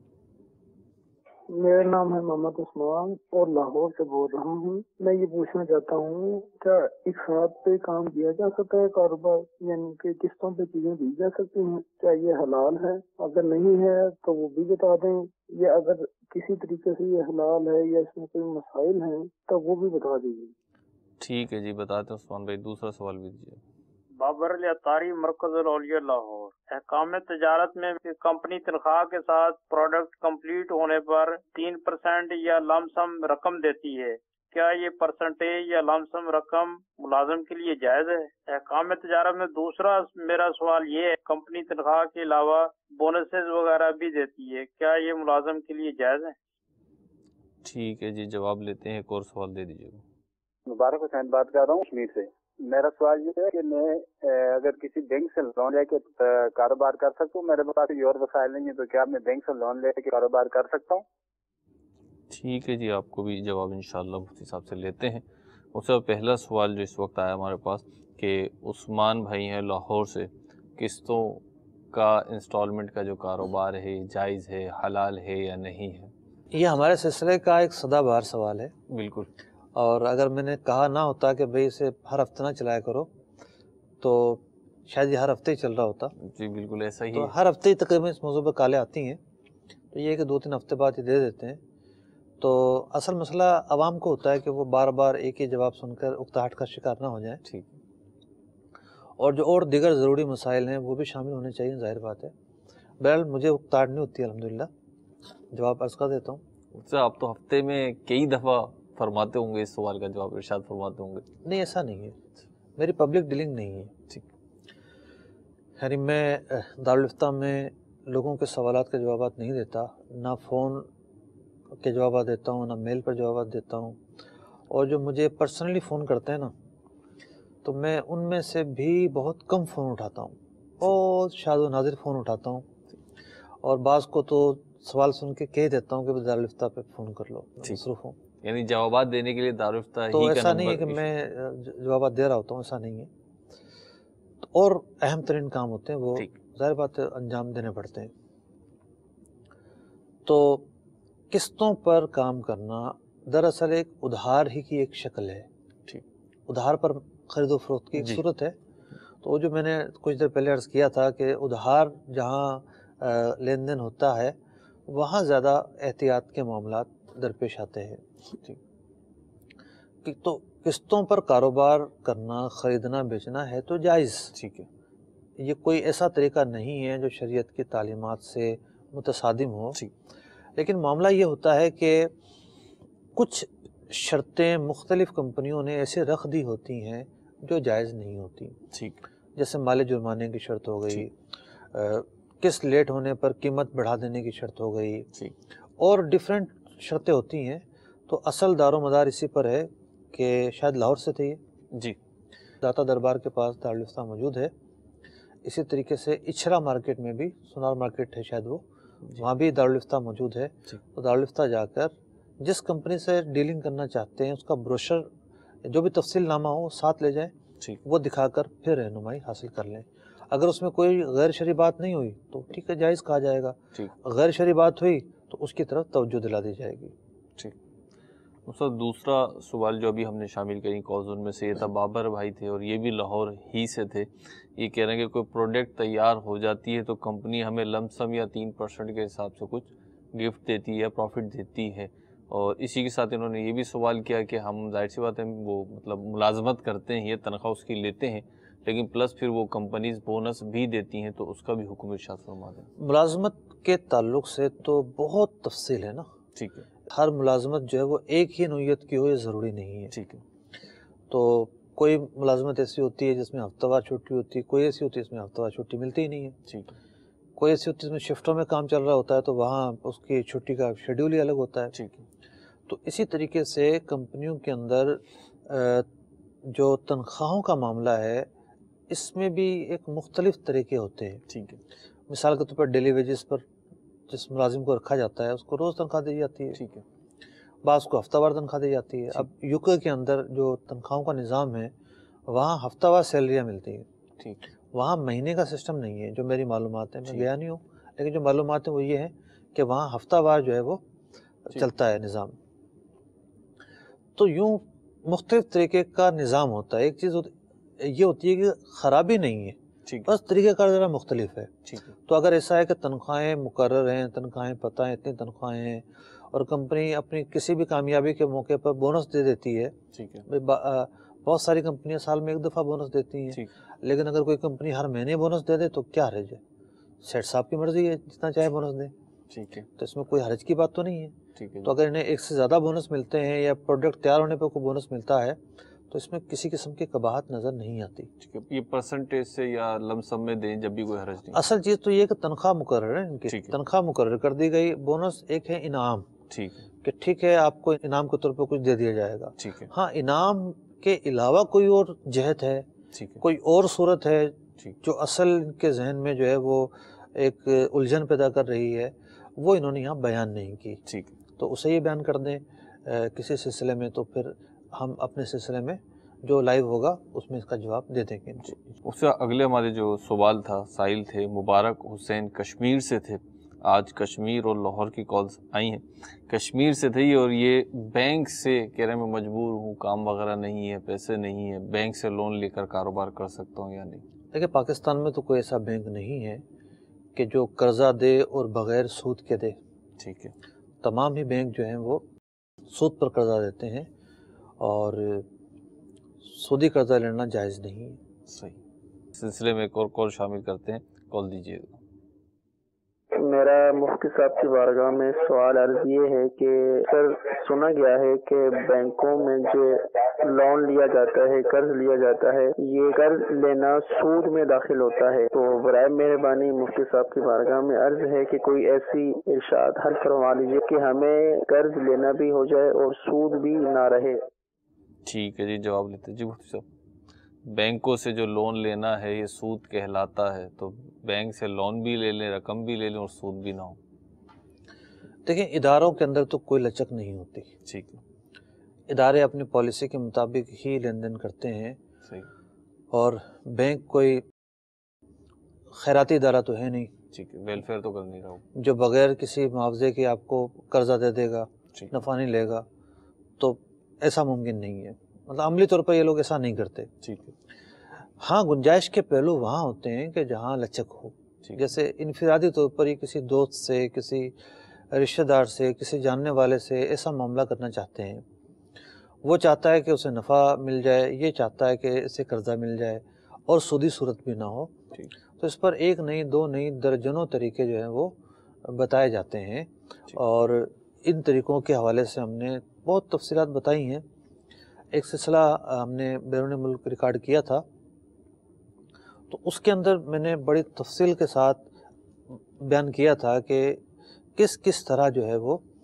میرا نام ہے محمد عثمان اور لاہور سے بول رہا ہوں. میں یہ پوچھنا چاہتا ہوں کیا ایک ساتھ پہ کام کیا جا سکتا ہے کاروبار، یعنی کہ قسطوں پہ چیزیں دی جا سکتی ہیں؟ کیا یہ حلال ہے؟ اگر نہیں ہے تو وہ بھی بتا دیں، یا اگر کسی طریقے سے یہ حلال ہے یا اس میں کوئی مسائل ہیں تو وہ بھی بتا دیجیے. ٹھیک ہے جی، بتاتے ہیں عثمان بھائی. دوسرا سوال بھی دیجیے. بابر الاطاری، مرکز الاولیاء لاہور. احکام تجارت میں کمپنی تنخواہ کے ساتھ پروڈکٹ کمپلیٹ ہونے پر تین پرسینٹ یا لم سم رقم دیتی ہے. کیا یہ پرسنٹیج یا لم سم رقم ملازم کے لیے جائز ہے؟ احکام تجارت میں دوسرا میرا سوال یہ ہے، کمپنی تنخواہ کے علاوہ بونسز وغیرہ بھی دیتی ہے، کیا یہ ملازم کے لیے جائز ہے؟ ٹھیک ہے جی، جواب لیتے ہیں. ایک اور سوال دے دیجیے گا. مبارک حسین بات کر رہا ہوں کشمیر سے. میرا سوال یہ ہے کہ میں اگر کسی بینک سے لون لے کے کاروبار کر سکتا ہوں، میرے پاس کوئی اور وسائل نہیں ہے، تو کیا میں بینک سے لون لے کے کاروبار کر سکتا ہوں؟ ٹھیک ہے جی، آپ کو بھی جواب انشاءاللہ مفتی صاحب سے لیتے ہیں. اس سے پہلا سوال جو اس وقت آیا ہمارے پاس کہ عثمان بھائی ہیں لاہور سے، قسطوں کا انسٹالمنٹ کا جو کاروبار ہے جائز ہے، حلال ہے یا نہیں ہے؟ یہ ہمارے سلسلے کا ایک سدا بہار سوال ہے. بالکل. اور اگر میں نے کہا نہ ہوتا کہ بھئی اسے ہر ہفتے نہ چلایا کرو تو شاید یہ ہر ہفتے ہی چل رہا ہوتا. جی بالکل ایسا ہی تو ہے. ہر ہفتے ہی تقریباً اس موضوع پہ کالیں آتی ہیں، تو یہ کہ دو تین ہفتے بعد یہ دے دیتے ہیں. تو اصل مسئلہ عوام کو ہوتا ہے کہ وہ بار بار ایک ہی جواب سن کر اکتاہٹ کا شکار نہ ہو جائیں. ٹھیک. اور جو اور دیگر ضروری مسائل ہیں وہ بھی شامل ہونے چاہیے، ظاہر بات ہے. بہرحال مجھے اکتاہٹ نہیں ہوتی الحمدللہ. جواب عرض کر دیتا ہوں. اس سے آپ تو ہفتے میں کئی دفعہ فرماتے ہوں گے، اس سوال کا جواب ارشاد فرماتے ہوں گے. نہیں ایسا نہیں ہے، میری پبلک ڈیلنگ نہیں ہے. ٹھیک. یعنی میں دارالفتہ میں لوگوں کے سوالات کے جوابات نہیں دیتا، نہ فون کے جوابات دیتا ہوں، نہ میل پر جوابات دیتا ہوں. اور جو مجھے پرسنلی فون کرتے ہیں نا، تو میں ان میں سے بھی بہت کم فون اٹھاتا ہوں، بہت شاذ و نادر فون اٹھاتا ہوں. اور بعض کو تو سوال سن کے کہہ دیتا ہوں کہ دارالفتہ پہ فون کر لو، مصروف ہوں. یعنی جوابات دینے کے لیے دارالفتہ ہی تو کا ایسا نہیں ہے کہ نمبر میں جوابات دے رہا ہوتا ہوں، ایسا نہیں ہے. اور اہم ترین کام ہوتے ہیں وہ ظاہر بات ہے انجام دینے پڑتے ہیں. تو قسطوں پر کام کرنا دراصل ایک ادھار ہی کی ایک شکل ہے. ٹھیک. ادھار پر خرید و فروخت کی ایک جی. صورت ہے. تو جو میں نے کچھ دیر پہلے عرض کیا تھا کہ ادھار جہاں لین دین ہوتا ہے وہاں زیادہ احتیاط کے معاملات درپیش آتے ہیں. ٹھیک. تو قسطوں پر کاروبار کرنا، خریدنا بیچنا ہے تو جائز. ٹھیک ہے. یہ کوئی ایسا طریقہ نہیں ہے جو شریعت کی تعلیمات سے متصادم ہو. ٹھیک. لیکن معاملہ یہ ہوتا ہے کہ کچھ شرطیں مختلف کمپنیوں نے ایسے رکھ دی ہوتی ہیں جو جائز نہیں ہوتی. ٹھیک. جیسے مال جرمانے کی شرط ہو گئی، قسط لیٹ ہونے پر قیمت بڑھا دینے کی شرط ہو گئی، اور ڈفرینٹ شرطیں ہوتی ہیں. تو اصل دار و مدار اسی پر ہے کہ شاید لاہور سے تھے یہ جی. داتا دربار کے پاس دارالفتہ موجود ہے. اسی طریقے سے اچھرا مارکیٹ میں بھی سونار مارکیٹ ہے شاید وہ, وہاں بھی دارالفتہ موجود ہے. تو دارالفتہ جا کر جس کمپنی سے ڈیلنگ کرنا چاہتے ہیں اس کا بروشر جو بھی تفصیل نامہ ہو ساتھ لے جائیں, وہ دکھا کر پھر رہنمائی حاصل کر لیں. اگر اس میں کوئی غیر شرعی بات نہیں ہوئی تو ٹھیک ہے, جائز کہا جائے گا. غیر شرعی بات ہوئی تو اس کی طرف توجہ دلا دی جائے گی. ٹھیک. سر دوسرا سوال جو ابھی ہم نے شامل کری کالز ان میں سے یہ تھا, بابر بھائی تھے اور یہ بھی لاہور ہی سے تھے. یہ کہہ رہے ہیں کہ کوئی پروڈکٹ تیار ہو جاتی ہے تو کمپنی ہمیں لم سم یا تین پرسنٹ کے حساب سے کچھ گفٹ دیتی ہے, پروفٹ دیتی ہے. اور اسی کے ساتھ انہوں نے یہ بھی سوال کیا کہ ہم ظاہر سی بات ہے وہ مطلب ملازمت کرتے ہیں, یہ تنخواہ اس کی لیتے ہیں, لیکن پلس پھر وہ کمپنیز بونس بھی دیتی ہیں, تو اس کا بھی حکم ارشاد فرما دیں. ملازمت کے تعلق سے تو بہت تفصیل ہے نا. ٹھیک ہے. ہر ملازمت جو ہے وہ ایک ہی نوعیت کی ہو یہ ضروری نہیں ہے. ٹھیک ہے. تو کوئی ملازمت ایسی ہوتی ہے جس میں ہفتہ وار چھٹی ہوتی ہے, کوئی ایسی ہوتی ہے جس میں ہفتہ وار چھٹی ملتی ہی نہیں ہے. ٹھیک ہے. کوئی ایسی ہوتی ہے جس میں شفٹوں میں کام چل رہا ہوتا ہے تو وہاں اس کی چھٹی کا شیڈول ہی الگ ہوتا ہے. ٹھیک ہے. تو اسی طریقے سے کمپنیوں کے اندر جو تنخواہوں کا معاملہ ہے اس میں بھی ایک مختلف طریقے ہوتے ہیں. ٹھیک ہے. مثال کے طور پر ڈیلی ویجز پر جس ملازم کو رکھا جاتا ہے اس کو روز تنخواہ دی جاتی ہے. ٹھیک ہے. بعض کو ہفتہ وار تنخواہ دی جاتی ہے. اب یوکے کے اندر جو تنخواہوں کا نظام ہے وہاں ہفتہ وار سیلریاں ملتی ہیں. ٹھیک. وہاں مہینے کا سسٹم نہیں ہے جو میری معلومات ہے, میں گیا نہیں ہوں, لیکن جو معلومات ہیں وہ یہ ہے کہ وہاں ہفتہ وار جو ہے وہ چلتا ہے نظام. تو یوں مختلف طریقے کا نظام ہوتا ہے. ایک چیز یہ ہوتی ہے کہ خرابی نہیں ہے, بس طریقہ کار ذرا مختلف ہے. تو اگر ایسا ہے کہ تنخواہیں مقرر ہیں, تنخواہیں پتہ ہیں, اتنی تنخواہیں ہیں, اور کمپنی اپنی کسی بھی کامیابی کے موقع پر بونس دے دیتی ہے, بہت ساری کمپنیاں سال میں ایک دفعہ بونس دیتی ہیں, لیکن اگر کوئی کمپنی ہر مہینے بونس دے دے تو کیا حرج ہے؟ سیٹ صاحب کی مرضی ہے, جتنا چاہے بونس دیں. ٹھیک ہے. تو اس میں کوئی حرج کی بات تو نہیں ہے. ٹھیک ہے. تو اگر انہیں ایک سے زیادہ بونس ملتے ہیں یا پروڈکٹ تیار ہونے پہ کوئی بونس ملتا ہے تو اس میں کسی قسم کی قباحت نظر نہیں آتی. ٹھیک ہے. یہ پرسنٹیج سے یا لم سم میں دیں جب بھی کوئی حرج نہیں. اصل چیز تو یہ کہ تنخواہ مقرر ہے, ان کی تنخواہ مقرر کر دی گئی. بونس ایک ہے انعام. ٹھیک ہے. کہ ٹھیک ہے آپ کو انعام کے طور پہ کچھ دے دیا جائے گا. ٹھیک ہے. ہاں, انعام کے علاوہ کوئی اور جہت ہے, کوئی اور صورت ہے جو اصل کے ذہن میں جو ہے وہ ایک الجھن پیدا کر رہی ہے, وہ انہوں نے یہاں بیان نہیں کی. ٹھیک. تو اسے یہ بیان کر دیں کسی سلسلے میں, تو پھر ہم اپنے سلسلے میں جو لائیو ہوگا اس میں اس کا جواب دے دیں گے. اس سے اگلے ہمارے جو سوال تھا سائل تھے مبارک حسین کشمیر سے تھے. آج کشمیر اور لاہور کی کالز آئی ہیں. کشمیر سے تھے اور یہ بینک سے کہہ رہے ہیں میں مجبور ہوں, کام وغیرہ نہیں ہے, پیسے نہیں ہے, بینک سے لون لے کر کاروبار کر سکتا ہوں یا نہیں؟ دیکھیں, پاکستان میں تو کوئی ایسا بینک نہیں ہے کہ جو قرضہ دے اور بغیر سود کے دے. ٹھیک ہے. تمام ہی بینک جو ہیں وہ سود پر قرضہ دیتے ہیں اور سودی قرضہ لینا جائز نہیں ہے. صحیح. سلسلے میں ایک اور کال شامل کرتے ہیں, کال دیجیے گا. میرا مفتی صاحب کی بارگاہ میں سوال عرض یہ ہے کہ سر سنا گیا ہے کہ بینکوں میں جو لون لیا جاتا ہے, قرض لیا جاتا ہے, یہ قرض لینا سود میں داخل ہوتا ہے. تو برائے مہربانی مفتی صاحب کی بارگاہ میں عرض ہے کہ کوئی ایسی ارشاد حل فرما لیجیے کہ ہمیں قرض لینا بھی ہو جائے اور سود بھی نہ رہے. ٹھیک ہے جی, جواب لیتے. جی مفتی صاحب, بینکوں سے جو لون لینا ہے یہ سود کہلاتا ہے, تو بینک سے لون بھی لے لیں, رقم بھی لے لیں اور سود بھی نہ ہو. دیکھیں, اداروں کے اندر تو کوئی لچک نہیں ہوتی. ٹھیک ہے. ادارے اپنی پالیسی کے مطابق ہی لین دین کرتے ہیں. صحیح. اور بینک کوئی خیراتی ادارہ تو ہے نہیں. ٹھیک ہے. ویلفیئر تو کر نہیں رہا ہوں جو بغیر کسی معاوضے کے آپ کو قرضہ دے دے گا, نفع نہیں لے گا, تو ایسا ممکن نہیں ہے. مطلب عملی طور پر یہ لوگ ایسا نہیں کرتے. ٹھیک ہے. ہاں, گنجائش کے پہلو وہاں ہوتے ہیں کہ جہاں لچک ہو. جیسے انفرادی طور پر یہ کسی دوست سے, کسی رشتہ دار سے, کسی جاننے والے سے ایسا معاملہ کرنا چاہتے ہیں, وہ چاہتا ہے کہ اسے نفع مل جائے, یہ چاہتا ہے کہ اسے قرضہ مل جائے اور سودی صورت بھی نہ ہو. تو اس پر ایک نہیں, دو نہیں, درجنوں طریقے جو ہیں وہ بتائے جاتے ہیں, اور ان طریقوں کے حوالے سے ہم نے بہت تفصیلات بتائی ہیں. ایک سلسلہ ہم نے بیرون ملک ریکارڈ کیا تھا, تو اس کے اندر میں نے بڑی تفصیل کے ساتھ بیان کیا تھا کہ کس کس طرح جو ہے وہ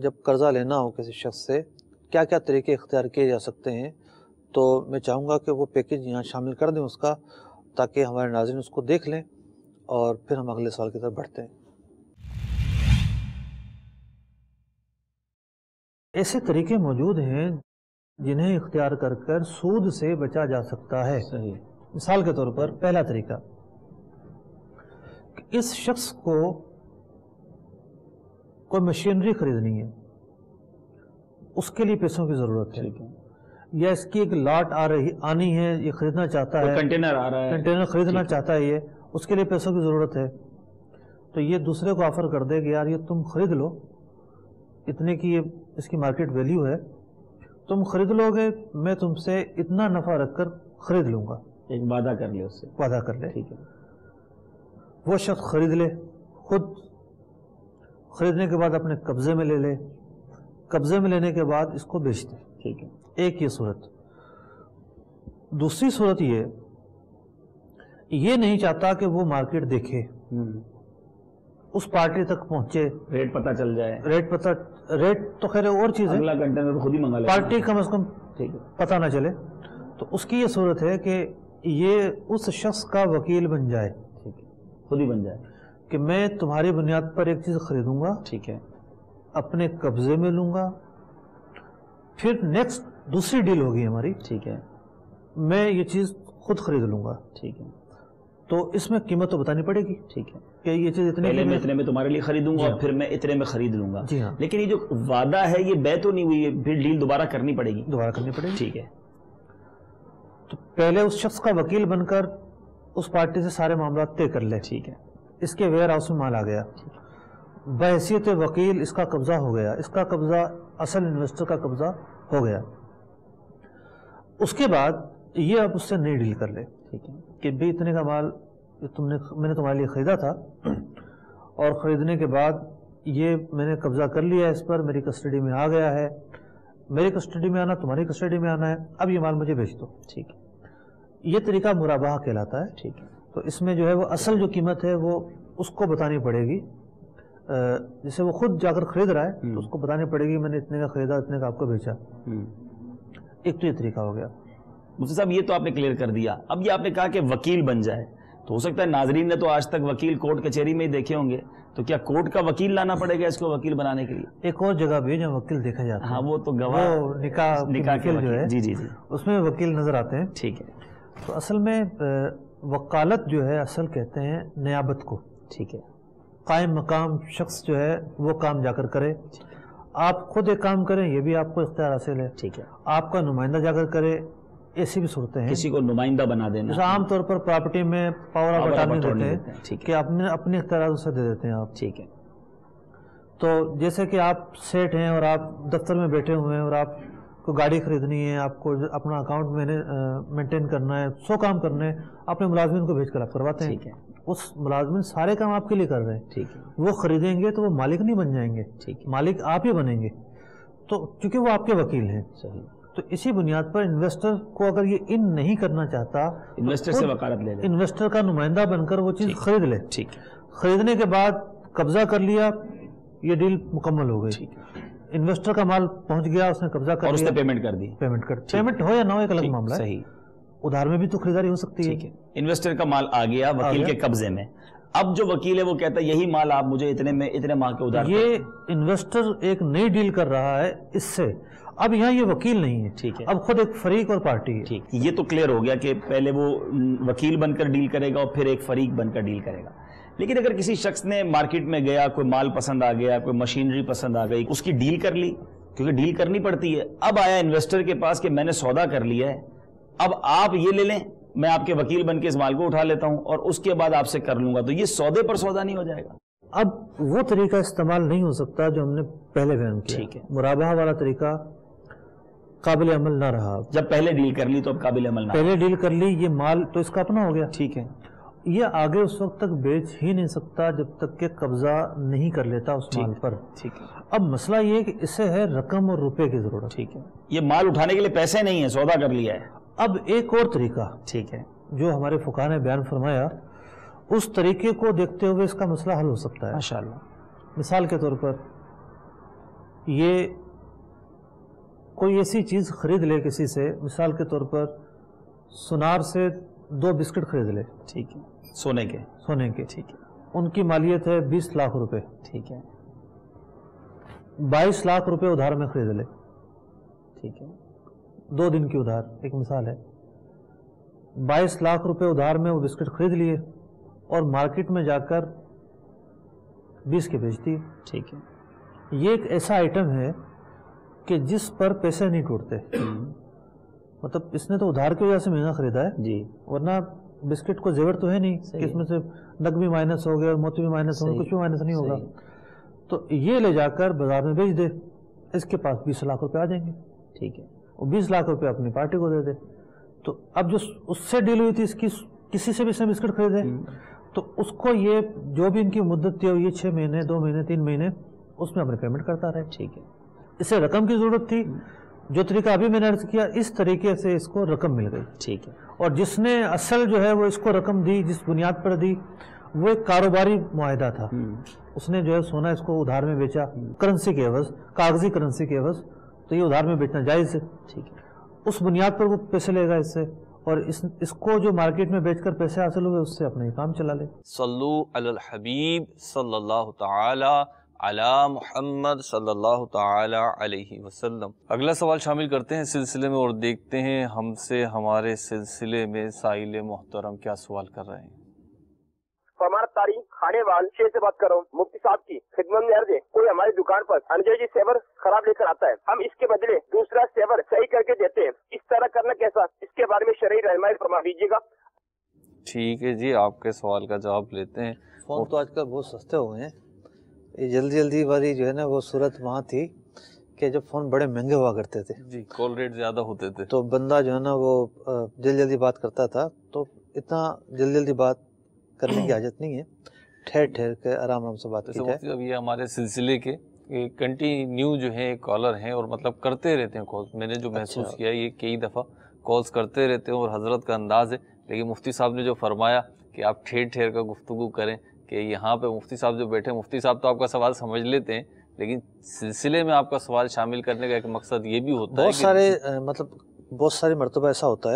جب قرضہ لینا ہو کسی شخص سے کیا کیا طریقے اختیار کیے جا سکتے ہیں، تو میں چاہوں گا کہ وہ پیکیج یہاں شامل کر دیں اس کا، تاکہ ہمارے ناظرین اس کو دیکھ لیں اور پھر ہم اگلے سوال کی طرف بڑھتے ہیں۔ ایسے طریقے موجود ہیں جنہیں اختیار کر کر سود سے بچا جا سکتا ہے۔ صحیح۔ مثال کے طور پر پہلا طریقہ، کہ اس شخص کو کوئی مشینری خریدنی ہے، اس کے لیے پیسوں کی ضرورت ہے، یا اس کی ایک لاٹ آ رہی آنی ہے، یہ خریدنا چاہتا ہے، کنٹینر آ رہا ہے، کنٹینر خریدنا چاہتا ہے، یہ اس کے لیے پیسوں کی ضرورت ہے، تو یہ دوسرے کو آفر کر دے کہ یار یہ تم خرید لو، اتنے کی یہ اس کی مارکیٹ ویلیو ہے، تم خرید لو گے، میں تم سے اتنا نفع رکھ کر خرید لوں گا۔ ایک وعدہ کر لے اس سے، وعدہ کر لے، ٹھیک ہے، وہ شخص خرید لے، خود خریدنے کے بعد اپنے قبضے میں لے لے، قبضے میں لینے کے بعد اس کو بیچ دے، ٹھیک ہے، ایک یہ صورت۔ دوسری صورت یہ یہ نہیں چاہتا کہ وہ مارکیٹ دیکھے، اس پارٹی تک پہنچے، ریٹ پتہ چل جائے، ریٹ پتہ، ریٹ تو خیر اور چیز ہے، اگلا کنٹینر خود ہی منگا لے، پارٹی کم از کم ٹھیک ہے، پتہ نہ چلے، تو اس کی یہ صورت ہے کہ یہ اس شخص کا وکیل بن جائے، ٹھیک ہے، خود ہی بن جائے کہ میں تمہاری بنیاد پر ایک چیز خریدوں گا، ٹھیک ہے، اپنے قبضے میں لوں گا، پھر نیکسٹ دوسری ڈیل ہوگی ہماری، ٹھیک ہے، میں یہ چیز خود خرید لوں گا، ٹھیک ہے، تو اس میں قیمت تو بتانی پڑے گی، ٹھیک ہے، کہ یہ چیز اتنے پہلے کی میں میں اتنے میں تمہارے لیے خریدوں گا جی اور پھر میں اتنے میں خرید لوں گا، جی ہاں، لیکن یہ جو وعدہ ہے یہ بے تو نہیں ہوئی ہے، پھر ڈیل دوبارہ کرنی پڑے گی، دوبارہ کرنی پڑے گی، ٹھیک ہے، تو پہلے اس شخص کا وکیل بن کر اس پارٹی سے سارے معاملات طے کر لے، ٹھیک ہے، اس کے ویئر ہاؤس میں مال آ گیا، بحیثیت وکیل اس کا قبضہ ہو گیا، اس کا قبضہ اصل انویسٹر کا قبضہ ہو گیا، اس کے بعد یہ اب اس سے نئی ڈیل کر لے، ٹھیک ہے، کہ بھی اتنے کا مال تم نے میں نے تمہارے لیے خریدا تھا، اور خریدنے کے بعد یہ میں نے قبضہ کر لیا ہے اس پر، میری کسٹڈی میں آ گیا ہے، میری کسٹڈی میں آنا تمہاری کسٹڈی میں آنا ہے، اب یہ مال مجھے بیچ دو، ٹھیک ہے، یہ طریقہ مرابحہ کہلاتا ہے، ٹھیک ہے، تو اس میں جو ہے وہ اصل جو قیمت ہے وہ اس کو بتانی پڑے گی، جسے وہ خود جا کر خرید رہا ہے تو اس کو بتانی پڑے گی میں نے اتنے کا خریدا، اتنے کا آپ کو بیچا، ایک تو یہ طریقہ ہو گیا۔ مفتی صاحب یہ تو آپ نے کلیئر کر دیا، اب یہ آپ نے کہا کہ وکیل بن جائے، تو ہو سکتا ہے ناظرین نے تو آج تک وکیل کورٹ کچہری میں ہی دیکھے ہوں گے، تو کیا کورٹ کا وکیل لانا پڑے گا اس کو وکیل بنانے کے لیے؟ ایک اور جگہ بھی جہاں وکیل دیکھا جاتا ہے، ہاں وہ تو گواہ، وہ نکاح نکاح کے وکیل جو ہے، جی جی جی، اس میں وکیل نظر آتے ہیں، ٹھیک ہے، تو اصل میں وکالت جو ہے اصل کہتے ہیں نیابت کو، ٹھیک ہے، قائم مقام شخص جو ہے وہ کام جا کر کرے، آپ خود ایک کام کریں یہ بھی آپ کو اختیار حاصل ہے، ٹھیک ہے، آپ کا نمائندہ جا کر کرے، ایسی بھی صورتیں ہیں، کسی کو نمائندہ بنا دینا، جیسے عام طور پر پراپرٹی میں پاور آف اٹارنی دیتے ہیں ٹھیک ہے، کہ اپنے اپنے اختیارات اسے دے دیتے ہیں آپ، ٹھیک ہے، تو جیسے کہ آپ سیٹ ہیں اور آپ دفتر میں بیٹھے ہوئے ہیں اور آپ کو گاڑی خریدنی ہے، آپ کو اپنا اکاؤنٹ مینٹین کرنا ہے، سو کام کرنے ہیں، اپنے ملازمین کو بھیج کر آپ کرواتے ہیں، ٹھیک ہے، اس ملازمین سارے کام آپ کے لیے کر رہے ہیں، ٹھیک ہے، وہ خریدیں گے تو وہ مالک نہیں بن جائیں گے، ٹھیک ہے، مالک آپ ہی بنیں گے، تو چونکہ وہ آپ کے وکیل ہیں، صحیح، تو اسی بنیاد پر انویسٹر کو اگر یہ ان نہیں کرنا چاہتا، انویسٹر سے وکالت لے لے، انویسٹر کا نمائندہ بن کر وہ چیز خرید لے، ٹھیک ہے، خریدنے کے بعد قبضہ کر لیا، یہ ڈیل مکمل ہو گئی، انویسٹر کا مال پہنچ گیا، اس نے قبضہ کر اور اس لیا، نے پیمنٹ کر دی، پیمنٹ کر پیمنٹ ہو یا نہ ہو ایک الگ معاملہ ہے، صحیح، ادھار میں بھی تو خریداری ہو سکتی ہے، ٹھیک ہے، انویسٹر کا مال آ گیا وکیل کے قبضے میں، اب جو وکیل ہے وہ کہتا ہے یہی مال آپ مجھے اتنے میں اتنے ماہ کے ادھار، یہ انویسٹر ایک نئی ڈیل کر رہا ہے اس سے، اب یہاں یہ وکیل نہیں ہے، ٹھیک ہے، اب خود ایک فریق اور پارٹی ہے، ٹھیک، یہ تو کلیئر ہو گیا کہ پہلے وہ وکیل بن کر ڈیل کرے گا اور پھر ایک فریق بن کر ڈیل کرے گا، لیکن اگر کسی شخص نے مارکیٹ میں گیا، کوئی مال پسند آ گیا، کوئی مشینری پسند آ گئی، اس کی ڈیل کر لی، کیونکہ ڈیل کرنی پڑتی ہے، اب آیا انویسٹر کے پاس کہ میں نے سودا کر لیا ہے، اب آپ یہ لے لیں، میں آپ کے وکیل بن کے اس مال کو اٹھا لیتا ہوں اور اس کے بعد آپ سے کر لوں گا، تو یہ سودے پر سودا نہیں ہو جائے گا؟ اب وہ طریقہ استعمال نہیں ہو سکتا جو ہم نے پہلے بیان کیا، ٹھیک ہے، مرابحہ والا طریقہ قابل عمل نہ رہا، جب پہلے ڈیل کر لی تو اب قابل عمل نہ، پہلے ڈیل کر لی، یہ مال تو اس کا اپنا ہو گیا، ٹھیک ہے، یہ آگے اس وقت تک بیچ ہی نہیں سکتا جب تک کہ قبضہ نہیں کر لیتا اس مال پر، ٹھیک ہے، اب مسئلہ یہ ہے کہ اسے ہے رقم اور روپے کی ضرورت، ٹھیک ہے، یہ مال اٹھانے کے لیے پیسے نہیں ہیں، سودا کر لیا ہے، اب ایک اور طریقہ ٹھیک ہے، جو ہمارے فقہاء نے بیان فرمایا، اس طریقے کو دیکھتے ہوئے اس کا مسئلہ حل ہو سکتا ہے، ماشاءاللہ، مثال کے طور پر یہ کوئی ایسی چیز خرید لے کسی سے، مثال کے طور پر سونار سے دو بسکٹ خرید لے، ٹھیک ہے، سونے کے سونے کے، ٹھیک ہے، ان کی مالیت ہے بیس لاکھ روپے، ٹھیک ہے، بائیس لاکھ روپے ادھار میں خرید لے، ٹھیک ہے، دو دن کی ادھار، ایک مثال ہے، بائیس لاکھ روپے ادھار میں وہ بسکٹ خرید لیے اور مارکیٹ میں جا کر بیس کے بیچ دیے، ٹھیک ہے، یہ ایک ایسا آئٹم ہے کہ جس پر پیسے نہیں ٹوٹتے، مطلب اس نے تو ادھار کی وجہ سے مہنگا خریدا ہے، جی، ورنہ بسکٹ کو زیور تو ہے نہیں کہ اس میں سے نگ بھی مائنس ہو گیا اور موتی بھی مائنس ہو گیا، کچھ بھی مائنس نہیں ہوگا، تو یہ لے جا کر بازار میں بیچ دے، اس کے پاس بیس لاکھ روپے آ جائیں گے، ٹھیک ہے، وہ بیس لاکھ روپے اپنی پارٹی کو دے دے، تو اب جو اس سے ڈیل ہوئی تھی، اس کی کسی سے بھی اس نے بسکٹ خریدے تو اس کو یہ جو بھی ان کی مدت تھی یہ چھ مہینے دو مہینے تین مہینے اس میں اپنے پیمنٹ کرتا رہے، ٹھیک ہے، اسے رقم کی ضرورت تھی، جو طریقہ ابھی میں نے عرض کیا اس طریقے سے اس کو رقم مل گئی، ٹھیک ہے، اور جس نے اصل جو ہے وہ اس کو رقم دی، جس بنیاد پر دی، وہ ایک کاروباری معاہدہ تھا، اس نے جو ہے سونا اس کو ادھار میں بیچا کرنسی کے عوض، کاغذی کرنسی کے عوض، تو یہ ادھار میں بیچنا جائز ہے، ٹھیک ہے، اس بنیاد پر وہ پیسے لے گا اس سے، اور اس اس کو جو مارکیٹ میں بیچ کر پیسے حاصل ہوئے اس سے اپنا کام چلا لے۔ صلو علی الحبیب صلی اللہ تعالی علی محمد صلی اللہ تعالی علیہ وسلم۔ اگلا سوال شامل کرتے ہیں سلسلے میں اور دیکھتے ہیں ہم سے ہمارے سلسلے میں سائل محترم کیا سوال کر رہے ہیں۔ ہمارا تاریخ کھانے وال شیر سے بات کر رہا ہوں، مفتی صاحب کی خدمت میں عرض ہے، کوئی ہماری دکان پر انجیجی سیور خراب لے کر آتا ہے، ہم اس کے بدلے دوسرا سیور صحیح کر کے دیتے ہیں، اس طرح کرنا کیسا؟ اس کے بارے میں شرعی رہنمائی فرما دیجیے گا۔ ٹھیک ہے جی، آپ کے سوال کا جواب لیتے ہیں۔ فون تو آج کل بہت سستے ہو گئے ہیں، یہ جلدی جلدی والی جو ہے نا وہ صورت وہاں تھی کہ جب فون بڑے مہنگے ہوا کرتے تھے، جی، کال ریٹ زیادہ ہوتے تھے، تو بندہ جو ہے نا وہ جلدی جلدی بات کرتا تھا، تو اتنا جلدی جلدی بات کرنے کی حاجت نہیں ہے، ٹھہر ٹھہر کے آرام آرام سے بات کی جائے۔ اب یہ ہمارے سلسلے کے کنٹینیو جو ہیں کالر ہیں اور مطلب کرتے رہتے ہیں کالز، میں نے جو محسوس کیا یہ کئی دفعہ کالز کرتے رہتے ہیں اور حضرت کا انداز ہے، لیکن مفتی صاحب نے جو فرمایا کہ آپ ٹھہر ٹھہر کا گفتگو کریں، کہ یہاں پہ مفتی صاحب جو بیٹھے، مفتی صاحب تو آپ کا سوال سمجھ لیتے ہیں، لیکن سلسلے میں آپ کا سوال شامل کرنے کا ایک مقصد یہ بھی ہوتا ہے بہت سارے مطلب بہت ساری مرتبہ ایسا ہوتا ہے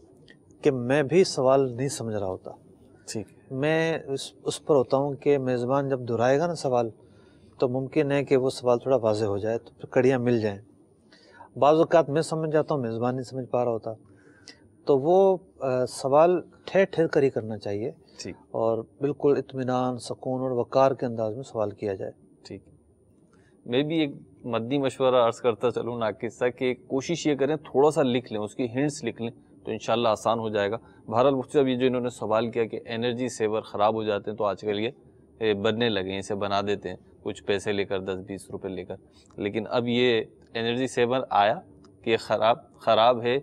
کہ میں بھی سوال نہیں سمجھ رہا ہوتا، ٹھیک، میں اس اس پر ہوتا ہوں کہ میزبان جب دہرائے گا نا سوال تو ممکن ہے کہ وہ سوال تھوڑا واضح ہو جائے تو پھر کڑیاں مل جائیں، بعض اوقات میں سمجھ جاتا ہوں میزبان نہیں سمجھ پا رہا ہوتا، تو وہ سوال ٹھہر ٹھہر کر ہی کرنا چاہیے اور بالکل اطمینان سکون اور وقار کے انداز میں سوال کیا جائے۔ ٹھیک، میں بھی ایک مدنی مشورہ عرض کرتا چلوں ناقص سا کہ کوشش یہ کریں تھوڑا سا لکھ لیں، اس کی ہنٹس لکھ لیں تو انشاءاللہ آسان ہو جائے گا۔ بہرحال مفتی صاحب یہ جو انہوں نے سوال کیا کہ انرجی سیور خراب ہو جاتے ہیں تو آج کل یہ بننے لگے ہیں، اسے بنا دیتے ہیں کچھ پیسے لے کر، دس بیس روپے لے کر، لیکن اب یہ انرجی سیور آیا کہ یہ خراب خراب ہے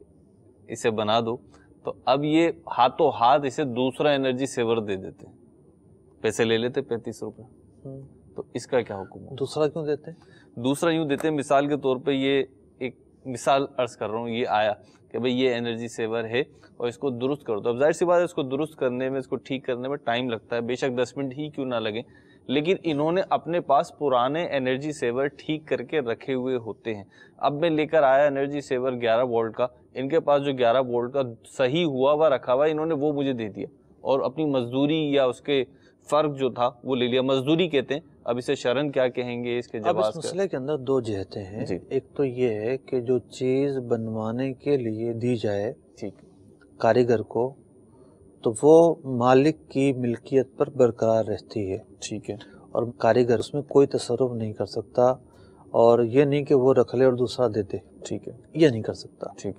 اسے بنا دو، تو اب یہ ہاتھوں ہاتھ اسے دوسرا انرجی سیور دے دیتے ہیں، پیسے لے لیتے پینتیس روپے، تو اس کا کیا حکم ہے؟ دوسرا کیوں دیتے ہیں؟ دوسرا یوں دیتے ہیں، مثال کے طور پہ یہ ایک مثال عرض کر رہا ہوں، یہ آیا کہ بھئی یہ انرجی سیور ہے اور اس کو درست کر دو، اب ظاہر سی بات ہے اس کو درست کرنے میں، اس کو ٹھیک کرنے میں ٹائم لگتا ہے، بے شک دس منٹ ہی کیوں نہ لگیں، لیکن انہوں نے اپنے پاس پرانے انرجی سیور ٹھیک کر کے رکھے ہوئے ہوتے ہیں، اب میں لے کر آیا انرجی سیور گیارہ وولٹ کا، ان کے پاس جو گیارہ وولٹ کا صحیح ہوا ہوا رکھا ہوا انہوں نے وہ مجھے دے دیا اور اپنی مزدوری یا اس کے فرق جو تھا وہ لے لیا، مزدوری کہتے ہیں، اب اسے شرن کیا کہیں گے اس کے جواز؟ اب اس مسئلے کے اندر دو جہتیں ہیں، ایک تو یہ ہے کہ جو چیز بنوانے کے لیے دی جائے ٹھیک کاریگر کو تو وہ مالک کی ملکیت پر برقرار رہتی ہے، ٹھیک ہے، اور کاریگر اس میں کوئی تصرف نہیں کر سکتا، اور یہ نہیں کہ وہ رکھ لے اور دوسرا دے دے، ٹھیک ہے، یہ نہیں کر سکتا، ٹھیک ہے۔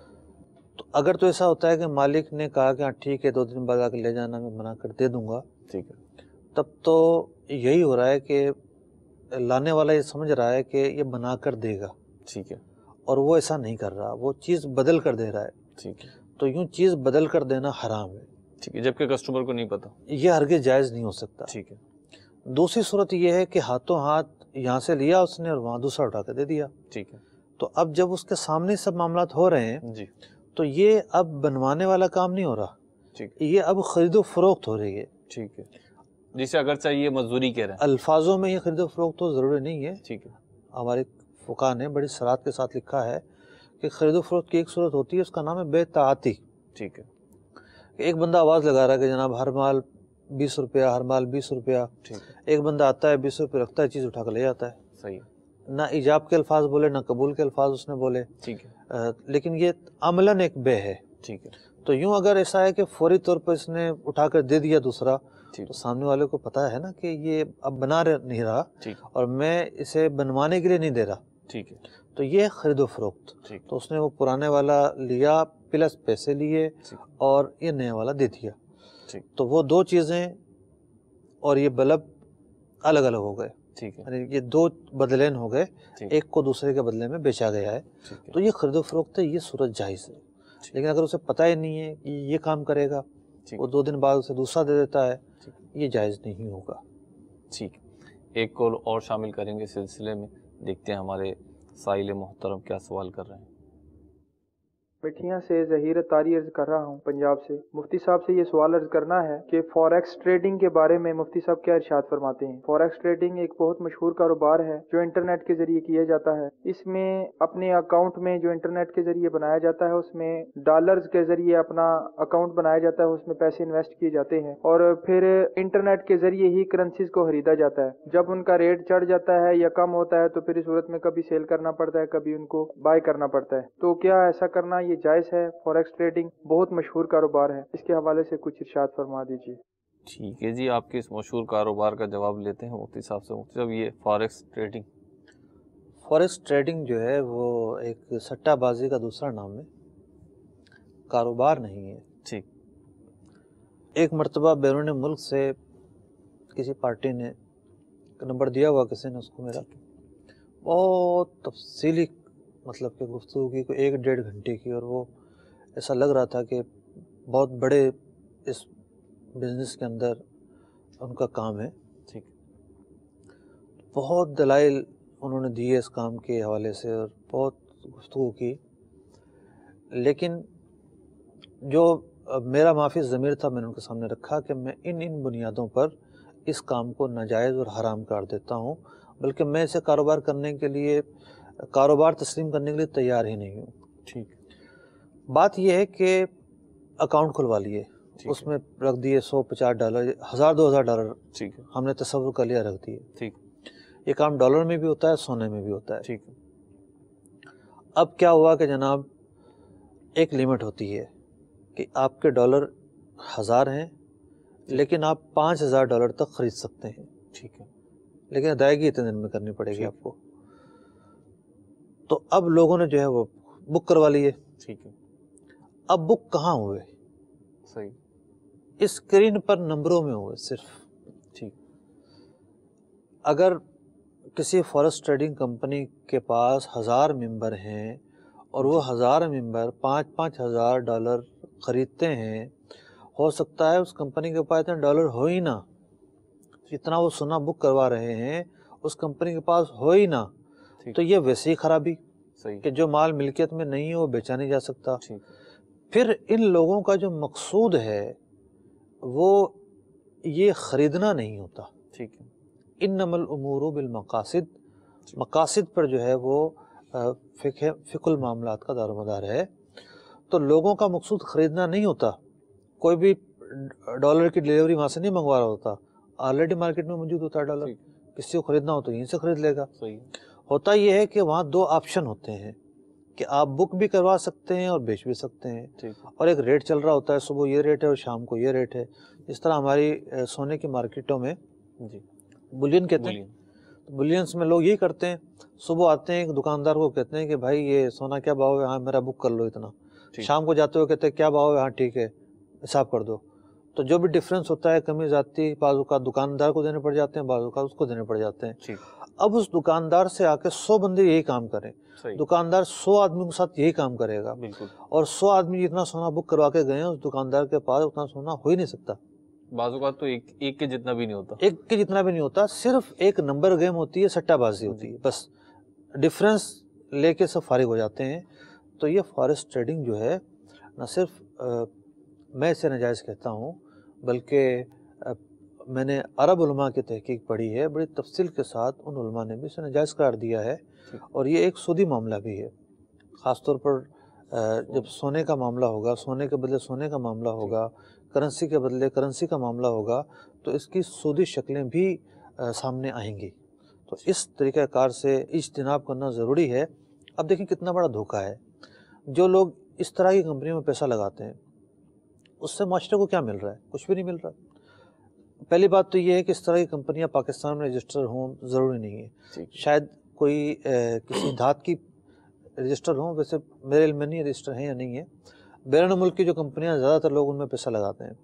تو اگر تو ایسا ہوتا ہے کہ مالک نے کہا کہ ہاں ٹھیک ہے دو دن بعد آ کے لے جانا، میں بنا کر دے دوں گا، ٹھیک ہے، تب تو یہی ہو رہا ہے کہ لانے والا یہ سمجھ رہا ہے کہ یہ بنا کر دے گا، ٹھیک ہے، اور وہ ایسا نہیں کر رہا، وہ چیز بدل کر دے رہا ہے، ٹھیک ہے، تو یوں چیز بدل کر دینا حرام ہے، ٹھیک ہے، جبکہ کسٹمر کو نہیں پتا، یہ ہرگز جائز نہیں ہو سکتا۔ ٹھیک ہے، دوسری صورت یہ ہے کہ ہاتھوں ہاتھ یہاں سے لیا اس نے اور وہاں دوسرا اٹھا کے دے دیا، ٹھیک ہے، تو اب جب اس کے سامنے سب معاملات ہو رہے ہیں جی، تو یہ اب بنوانے والا کام نہیں ہو رہا، ٹھیک یہ اب خرید و فروخت ہو رہی ہے، ٹھیک ہے، جسے اگر چاہیے مزدوری کہہ رہے ہیں، الفاظوں میں یہ خرید و فروخت تو ضروری نہیں ہے، ٹھیک ہے، ہمارے فقہ نے بڑی صراحت کے ساتھ لکھا ہے کہ خرید و فروخت کی ایک صورت ہوتی ہے، اس کا نام ہے بے تعاطی. ٹھیک ہے. ایک بندہ آواز لگا رہا ہے کہ جناب ہر مال بیس روپیہ، ہر مال بیس روپیہ. ایک بندہ آتا ہے بیس روپے رکھتا ہے، چیز اٹھا کر لے جاتا ہے. صحیح. نہ ایجاب کے الفاظ بولے نہ قبول کے الفاظ اس نے بولے. ٹھیک ہے. لیکن یہ عملاً ایک بے ہے. ٹھیک ہے. تو یوں اگر ایسا ہے کہ فوری طور پر اس نے اٹھا کر دے دیا دوسرا، تو سامنے والے کو پتہ ہے نا کہ یہ اب بنا نہیں رہا اور میں اسے بنوانے کے لیے نہیں دے رہا. ٹھیک ہے. تو یہ خرید و فروخت. تو اس نے وہ پرانے والا لیا پلس پیسے لیے اور یہ نیا والا دے دیا. تو وہ دو چیزیں اور یہ بلب الگ الگ ہو گئے. ٹھیک ہے. یعنی یہ دو بدلین ہو گئے، ایک کو دوسرے کے بدلے میں بیچا گیا ہے. تو یہ خرید و فروخت ہے، یہ صورت جائز ہے. لیکن اگر اسے پتہ ہی نہیں ہے کہ یہ کام کرے گا، وہ دو دن بعد اسے دوسرا دے دیتا ہے، یہ جائز نہیں ہوگا. ٹھیک. ایک کال اور شامل کریں گے سلسلے میں، دیکھتے ہیں ہمارے سائل محترم کیا سوال کر رہے ہیں. مٹھیاں سے ظہیر اتاری عرض کر رہا ہوں پنجاب سے. مفتی صاحب سے یہ سوال عرض کرنا ہے کہ فوریکس ٹریڈنگ کے بارے میں مفتی صاحب کیا ارشاد فرماتے ہیں؟ فوریکس ٹریڈنگ ایک بہت مشہور کاروبار ہے جو انٹرنیٹ کے ذریعے کیا جاتا ہے. اس میں اپنے اکاؤنٹ میں جو انٹرنیٹ کے ذریعے بنایا جاتا ہے، اس میں ڈالرز کے ذریعے اپنا اکاؤنٹ بنایا جاتا ہے، اس میں پیسے انویسٹ کیے جاتے ہیں اور پھر انٹرنیٹ کے ذریعے ہی کرنسیز کو خریدا جاتا ہے. جب ان کا ریٹ چڑھ جاتا ہے یا کم ہوتا ہے تو پھر اس صورت میں کبھی سیل کرنا پڑتا ہے، کبھی ان کو بائی کرنا پڑتا ہے. تو کیا ایسا کرنا یہ جائز ہے؟ فوریکس ٹریڈنگ بہت مشہور کاروبار ہے، اس کے حوالے سے کچھ ارشاد فرما دیجیے. ٹھیک ہے جی، آپ کے اس مشہور کاروبار کا جواب لیتے ہیں مفتی صاحب سے. مفتی صاحب یہ فوریکس ٹریڈنگ فوریکس ٹریڈنگ جو ہے وہ ایک سٹہ بازی کا دوسرا نام ہے، کاروبار نہیں ہے. ٹھیک. ایک مرتبہ بیرون ملک سے کسی پارٹی نے نمبر دیا ہوا کسی نے اس کو میرا، بہت تفصیلی مطلب کہ گفتگو کی، کوئی ایک ڈیڑھ گھنٹے کی، اور وہ ایسا لگ رہا تھا کہ بہت بڑے اس بزنس کے اندر ان کا کام ہے. ٹھیک. بہت دلائل انہوں نے دیے اس کام کے حوالے سے اور بہت گفتگو کی، لیکن جو میرا معافی ضمیر تھا میں نے ان کے سامنے رکھا کہ میں ان ان بنیادوں پر اس کام کو ناجائز اور حرام قرار دیتا ہوں، بلکہ میں اسے کاروبار کرنے کے لیے کاروبار تسلیم کرنے کے لیے تیار ہی نہیں ہوں. ٹھیک. بات یہ ہے کہ اکاؤنٹ کھلوا لیے، اس میں رکھ دیے سو پچاس ڈالر، ہزار دو ہزار ڈالر. ٹھیک ہے. ہم نے تصور کر لیا، رکھ دیے. ٹھیک. یہ کام ڈالر میں بھی ہوتا ہے، سونے میں بھی ہوتا ہے. ٹھیک. اب کیا ہوا کہ جناب ایک لیمٹ ہوتی ہے کہ آپ کے ڈالر ہزار ہیں لیکن آپ پانچ ہزار ڈالر تک خرید سکتے ہیں. ٹھیک ہے. لیکن ادائیگی اتنے دن میں کرنی پڑے گی آپ کو. تو اب لوگوں نے جو ہے وہ بک کروا لیے. ٹھیک ہے. اب بک کہاں ہوئے؟ صحیح. اسکرین پر نمبروں میں ہوئے صرف. ٹھیک. اگر کسی فوریکس ٹریڈنگ کمپنی کے پاس ہزار ممبر ہیں اور وہ ہزار ممبر پانچ پانچ ہزار ڈالر خریدتے ہیں، ہو سکتا ہے اس کمپنی کے پاس اتنے ڈالر ہو ہی نہ، جتنا وہ سونا بک کروا رہے ہیں اس کمپنی کے پاس ہو ہی نہ. تو یہ ویسی خرابی کہ جو مال ملکیت میں نہیں ہے وہ بیچا نہیں جا سکتا. پھر ان لوگوں کا جو مقصود ہے وہ یہ خریدنا نہیں ہوتا. ٹھیک ہے. انما الامور بالمقاصد، مقاصد پر جو ہے وہ فقہ فقہ المعاملات کا دار و مدار ہے. تو لوگوں کا مقصود خریدنا نہیں ہوتا. کوئی بھی ڈالر کی ڈلیوری وہاں سے نہیں منگوا رہا ہوتا، آلریڈی مارکیٹ میں موجود ہوتا ہے ڈالر. کسی کو خریدنا ہو تو یہیں سے خرید لے گا. ہوتا یہ ہے کہ وہاں دو آپشن ہوتے ہیں کہ آپ بک بھی کروا سکتے ہیں اور بیچ بھی سکتے ہیں. اور ایک ریٹ چل رہا ہوتا ہے، صبح یہ ریٹ ہے اور شام کو یہ ریٹ ہے. اس طرح ہماری سونے کی مارکیٹوں میں جی بلین کہتے ہیں. بلینس میں لوگ یہی کرتے ہیں، صبح آتے ہیں ایک دکاندار کو کہتے ہیں کہ بھائی یہ سونا کیا بھاؤ ہے؟ ہاں میرا بک کر لو اتنا. شام کو جاتے ہوئے کہتے ہیں کیا بھاؤ ہے؟ ہاں ٹھیک ہے حساب کر دو. تو جو بھی ڈفرینس ہوتا ہے کمی زیادتی بعض اوقات دکاندار کو دینے پڑ جاتے ہیں، بعض اوقات اس کو دینے پڑ جاتے ہیں. اب اس دکاندار سے آ کے سو بندے یہی کام کریں، دکاندار سو آدمی کے ساتھ یہی کام کرے گا، اور سو آدمی جتنا سونا بک کروا کے گئے ہیں اس دکاندار کے پاس اتنا سونا ہو ہی نہیں سکتا. بعض اوقات تو ایک ایک کے جتنا بھی نہیں ہوتا، ایک کے جتنا بھی نہیں ہوتا. صرف ایک نمبر گیم ہوتی ہے، سٹہ بازی ہوتی ہے، بس ڈفرینس لے کے سب فارغ ہو جاتے ہیں. تو یہ فوریکس ٹریڈنگ جو ہے نہ صرف میں اسے ناجائز کہتا ہوں، بلکہ میں نے عرب علماء کی تحقیق پڑھی ہے، بڑی تفصیل کے ساتھ ان علماء نے بھی اسے ناجائز قرار دیا ہے، اور یہ ایک سودی معاملہ بھی ہے، خاص طور پر جب سونے کا معاملہ ہوگا، سونے کے بدلے سونے کا معاملہ ہوگا، کرنسی کے بدلے کرنسی کا معاملہ ہوگا، تو اس کی سودی شکلیں بھی سامنے آئیں گی۔ تو اس طریقہ کار سے اجتناب کرنا ضروری ہے۔ اب دیکھیں کتنا بڑا دھوکہ ہے، جو لوگ اس طرح کی کمپنیوں میں پیسہ لگاتے ہیں اس سے معاشرے کو کیا مل رہا ہے؟ کچھ بھی نہیں مل رہا۔ پہلی بات تو یہ ہے کہ اس طرح کی کمپنیاں پاکستان میں رجسٹر ہوں ضروری نہیں ہے، شاید کوئی کسی دھات کی رجسٹر ہوں، ویسے میرے علم میں نہیں رجسٹر ہیں یا نہیں ہے۔ بیرون ملک کی جو کمپنیاں زیادہ تر لوگ ان میں پیسہ لگاتے ہیں،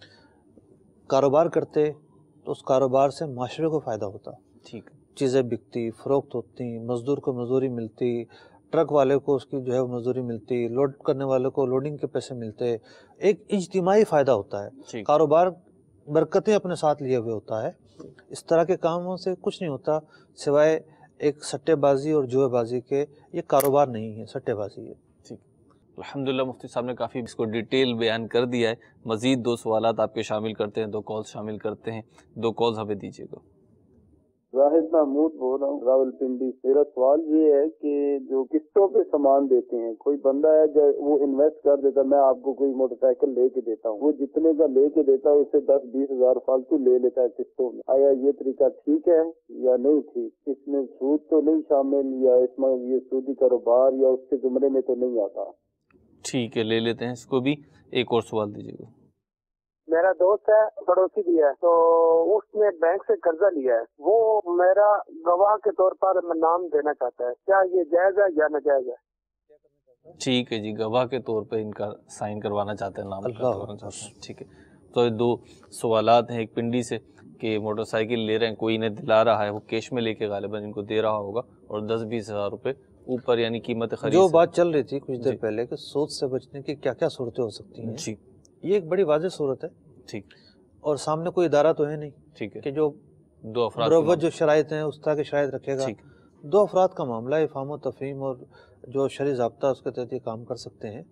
کاروبار کرتے تو اس کاروبار سے معاشرے کو فائدہ ہوتا، ٹھیک چیزیں بکتی، فروخت ہوتی، مزدور کو مزدوری ملتی، ٹرک والے کو اس کی جو ہے وہ مزدوری ملتی، لوڈ کرنے والے کو لوڈنگ کے پیسے ملتے، ایک اجتماعی فائدہ ہوتا ہے، کاروبار برکتیں اپنے ساتھ لیے ہوئے ہوتا ہے۔ اس طرح کے کاموں سے کچھ نہیں ہوتا سوائے ایک سٹے بازی اور جوئے بازی کے، یہ کاروبار نہیں ہے، سٹے بازی ہے۔ ٹھیک، الحمدللہ مفتی صاحب نے کافی اس کو ڈیٹیل بیان کر دیا ہے۔ مزید دو سوالات آپ کے شامل کرتے ہیں، دو کالز شامل کرتے ہیں، دو کالز ہمیں دیجیے گا۔ زاہد محمود بول رہا ہوں راول پنڈی۔ میرا سوال یہ ہے کہ جو قسطوں پہ سامان دیتے ہیں، کوئی بندہ ہے جو وہ انویسٹ کر دیتا ہے، میں آپ کو کوئی موٹر سائیکل لے کے دیتا ہوں، وہ جتنے کا لے کے دیتا ہے اسے دس بیس ہزار فالتو لے لیتا ہے قسطوں میں، آیا یہ طریقہ ٹھیک ہے یا نہیں ٹھیک؟ اس میں سود تو نہیں شامل، یا اس میں یہ سودی کاروبار یا اس کے زمرے میں تو نہیں آتا؟ ٹھیک ہے، لے لیتے ہیں اس کو بھی۔ ایک اور سوال دیجیے گا۔ میرا دوست ہے، پڑوسی بھی ہے، تو اس نے بینک سے قرضہ لیا ہے، وہ میرا گواہ کے طور پر نام دینا چاہتا ہے، کیا یہ جائز ہے یا ناجائز ہے؟ ٹھیک ہے جی، گواہ کے طور پہ ان کا سائن کروانا چاہتے ہیں، نام کروانا چاہتے ہیں، ٹھیک ہے۔ تو دو سوالات ہیں، ایک پنڈی سے کہ موٹر سائیکل لے رہے ہیں، کوئی انہیں دلا رہا ہے، وہ کیش میں لے کے غالباً ان کو دے رہا ہوگا، اور دس بیس ہزار روپے اوپر یعنی قیمت خرید۔ جو بات چل رہی تھی کچھ دیر پہلے کہ سود سے بچنے کی کیا کیا صورتیں ہو سکتی ہیں، جی یہ ایک بڑی واضح صورت ہے، ٹھیک، اور سامنے کوئی ادارہ تو ہے نہیں، ٹھیک ہے، کہ جو دو افراد مروت جو شرائط ہیں اس طرح کی شرائط رکھے گا۔ دو افراد کا معاملہ ہے، فہم و تفہیم اور جو شرعی ضابطہ اس کے تحت یہ کام کر سکتے ہیں۔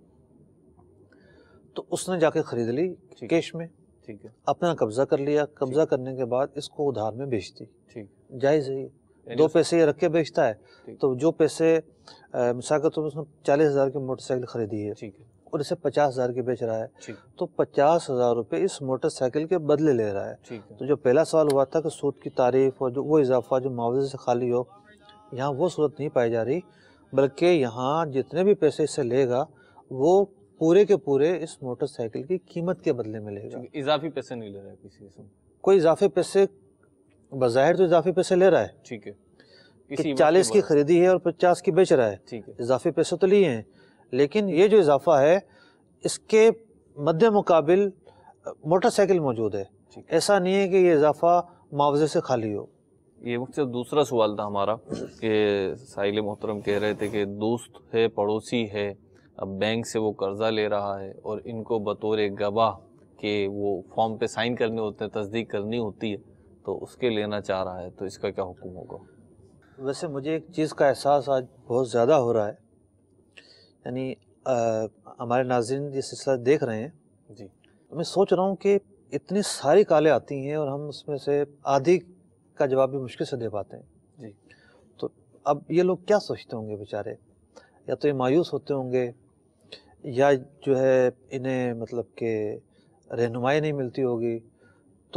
تو اس نے جا کے خرید لی کیش میں، ٹھیک ہے، اپنا قبضہ کر لیا، قبضہ کرنے کے بعد اس کو ادھار میں بیچ دی، ٹھیک، جائز ہے یہ، دو پیسے یہ رکھ کے بیچتا ہے، تو جو پیسے مثال کے طور پر اس نے چالیس ہزار کی موٹر سائیکل خریدی ہے اور اسے پچاس ہزار کی بیچ رہا ہے، تو پچاس ہزار روپے اس موٹر سائیکل کے بدلے لے رہا ہے۔ تو جو پہلا سوال ہوا تھا کہ سود کی تعریف اور جو وہ اضافہ جو معاوضے سے خالی ہو، یہاں وہ صورت نہیں پائی جا رہی، بلکہ یہاں جتنے بھی پیسے اس سے لے گا وہ پورے کے پورے اس موٹر سائیکل کی قیمت کے بدلے میں لے گا، اضافی پیسے نہیں لے رہا ہے کسی سے، کوئی اضافی پیسے، بظاہر تو اضافی پیسے لے رہا ہے، ٹھیک ہے، کہ چالیس کی خریدی ہے اور پچاس کی بیچ رہا ہے، اضافی پیسے تو لیے ہیں، لیکن یہ جو اضافہ ہے اس کے مد مقابل موٹر سائیکل موجود ہے، ایسا نہیں ہے کہ یہ اضافہ معاوضے سے خالی ہو۔ یہ مجھ دوسرا سوال تھا ہمارا کہ سائل محترم کہہ رہے تھے کہ دوست ہے، پڑوسی ہے، اب بینک سے وہ قرضہ لے رہا ہے اور ان کو بطور گواہ کہ وہ فارم پہ سائن کرنے ہوتے ہیں، تصدیق کرنی ہوتی ہے، تو اس کے لینا چاہ رہا ہے، تو اس کا کیا حکم ہوگا؟ ویسے مجھے ایک چیز کا احساس آج بہت زیادہ ہو رہا ہے، یعنی ہمارے ناظرین یہ سلسلہ دیکھ رہے ہیں جی، تو میں سوچ رہا ہوں کہ اتنی ساری کالیں آتی ہیں اور ہم اس میں سے آدھی کا جواب بھی مشکل سے دے پاتے ہیں جی، تو اب یہ لوگ کیا سوچتے ہوں گے بیچارے، یا تو یہ مایوس ہوتے ہوں گے، یا جو ہے انہیں مطلب کہ رہنمائی نہیں ملتی ہوگی۔ تو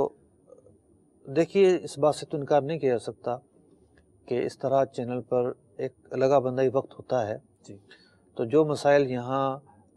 دیکھیے اس بات سے تو انکار نہیں کیا جا سکتا کہ اس طرح چینل پر ایک لگا بندہ وقت ہوتا ہے جی، تو جو مسائل یہاں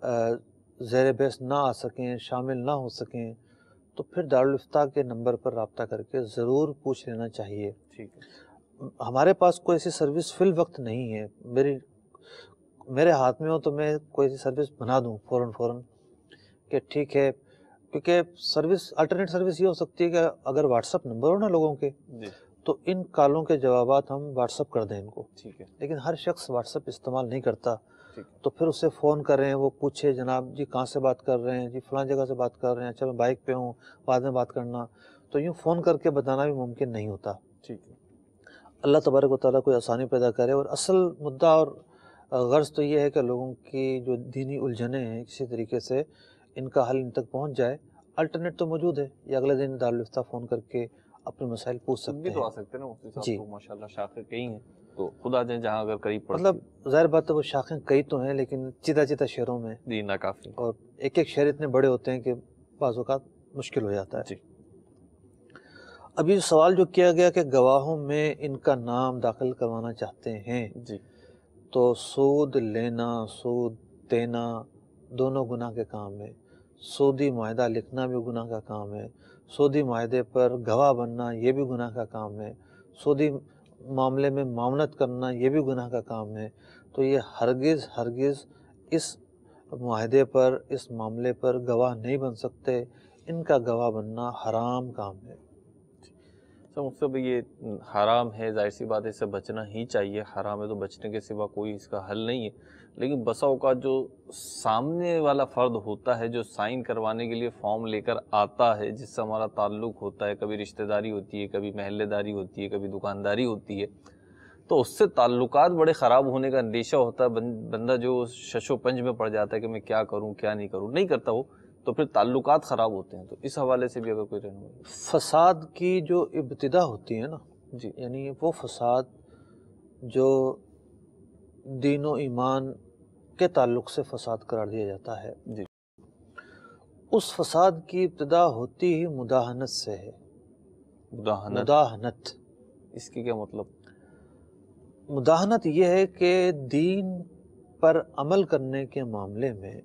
زیر بحث نہ آ سکیں، شامل نہ ہو سکیں، تو پھر دارالفتاء کے نمبر پر رابطہ کر کے ضرور پوچھ لینا چاہیے، ٹھیک ہے۔ ہمارے پاس کوئی ایسی سروس فی الوقت نہیں ہے، میری میرے ہاتھ میں ہو تو میں کوئی ایسی سروس بنا دوں فوراً فوراً کہ ٹھیک ہے، کیونکہ سروس الٹرنیٹ سروس یہ ہو سکتی ہے کہ اگر واٹس اپ نمبر ہو نا لوگوں کے جی، تو ان کالوں کے جوابات ہم واٹس اپ کر دیں ان کو، ٹھیک ہے، لیکن ہر شخص واٹس اپ استعمال نہیں کرتا، تو پھر اسے فون کریں، وہ پوچھے جناب جی کہاں سے بات کر رہے ہیں، جی فلاں جگہ سے بات کر رہے ہیں، اچھا میں بائک پہ ہوں، بعد میں بات کرنا، تو یوں فون کر کے بتانا بھی ممکن نہیں ہوتا، ٹھیک ہے۔ اللہ تبارک و تعالیٰ کوئی آسانی پیدا کرے، اور اصل مدعا اور غرض تو یہ ہے کہ لوگوں کی جو دینی الجھنیں ہیں کسی طریقے سے ان کا حل ان تک پہنچ جائے۔ الٹرनेट तो मौजूद है, या अगले दिन दारुल-इफ्ता फ़ोन करके अपने मसाइल पूछ खुद सकते भी तो आ हैं. सकते हैं ना मुफ्ती साहब, जी. तो माशाल्लाह शाखें कई हैं, तो खुद आ जाएं जहाँ अगर करीब पड़ती मतलब ज़ाहिर बात है वो शाखें कई तो हैं, लेकिन चिता चिता शहरों में जी नाकाफी. और एक एक शहर इतने बड़े होते हैं कि बाज़ औक़ात मुश्किल हो जाता है. जी. अभी जो सवाल जो किया गया कि गवाहों में इनका नाम दाखिल करवाना चाहते हैं, जी. तो सूद लेना, सूद देना दोनों गुनाह के काम है. सूदी मुआहदा लिखना भी गुनाह का काम है. सूदी मुआहदे पर गवाह बनना ये भी गुनाह का काम है. सूदी मामले में मामनत करना ये भी गुनाह का काम है. तो ये हरगिज़ हरगिज़ इस मुआहदे पर, इस मामले पर गवाह नहीं बन सकते. इनका गवाह बनना हराम काम है. तो मुझसे भी ये हराम है, जाहिर सी बात है, इससे बचना ही चाहिए. हराम है तो बचने के सिवा कोई इसका हल नहीं है. लेकिन बसा औक़ात जो सामने वाला फ़र्द होता है, जो साइन करवाने के लिए फॉर्म लेकर आता है, जिससे हमारा ताल्लुक़ होता है, कभी रिश्तेदारी होती है, कभी महल्लेदारी होती है, कभी दुकानदारी होती है, तो उससे ताल्लुकात बड़े ख़राब होने का अंदेशा होता है. बंदा जो शशो पंज में पड़ जाता है कि मैं क्या करूँ क्या नहीं करूँ, नहीं करता वो, तो फिर ताल्लुकात ख़राब होते हैं. तो इस हवाले से भी अगर कोई रहनुमाई. फ़साद की जो इब्तिदा होती है ना जी, यानी वो फ़साद जो दीन व ईमान के ताल्लुक़ से फ़साद करार दिया जाता है, जी, उस फ़साद की इब्तिदा होती ही मुदाहनत से है. मुदाहनत, मुदाहनत इसकी क्या मतलब? मुदाहनत ये है कि दीन पर अमल करने के मामले में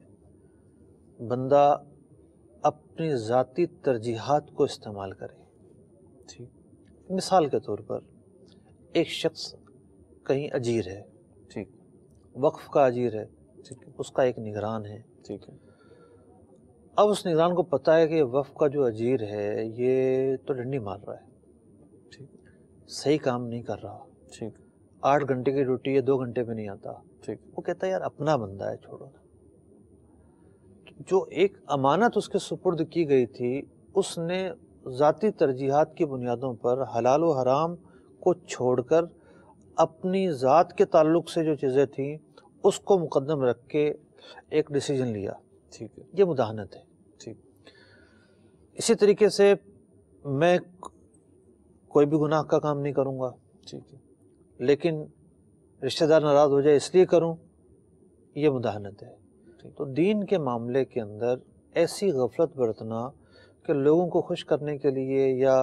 बंदा अपनी ज़ाती तरजीहात को इस्तेमाल करे. ठीक. मिसाल के तौर पर एक शख्स कहीं अजीर है, ठीक, वक्फ का अजीर है, ठीक है, उसका एक निगरान है. ठीक है, अब उस निगरान को पता है कि वक्फ का जो अजीर है ये तो डंडी मार रहा है, ठीक, सही काम नहीं कर रहा, ठीक, आठ घंटे की ड्यूटी है दो घंटे पे नहीं आता. ठीक, वो कहता है यार अपना बंदा है, छोड़ो ना. जो एक अमानत उसके सुपुर्द की गई थी, उसने ज़ाती तरजीहात की बुनियादों पर हलाल व हराम को छोड़कर अपनी ज़ात के ताल्लुक़ से जो चीज़ें थीं उसको मुकद्दम रख के एक डिसीजन लिया. ठीक है, ये मुदाहनत है. ठीक, इसी तरीके से मैं कोई भी गुनाह का काम नहीं करूँगा, ठीक है, लेकिन रिश्तेदार नाराज़ हो जाए इसलिए करूँ, ये मुदाहनत है. तो दीन के मामले के अंदर ऐसी गफलत बरतना कि लोगों को खुश करने के लिए या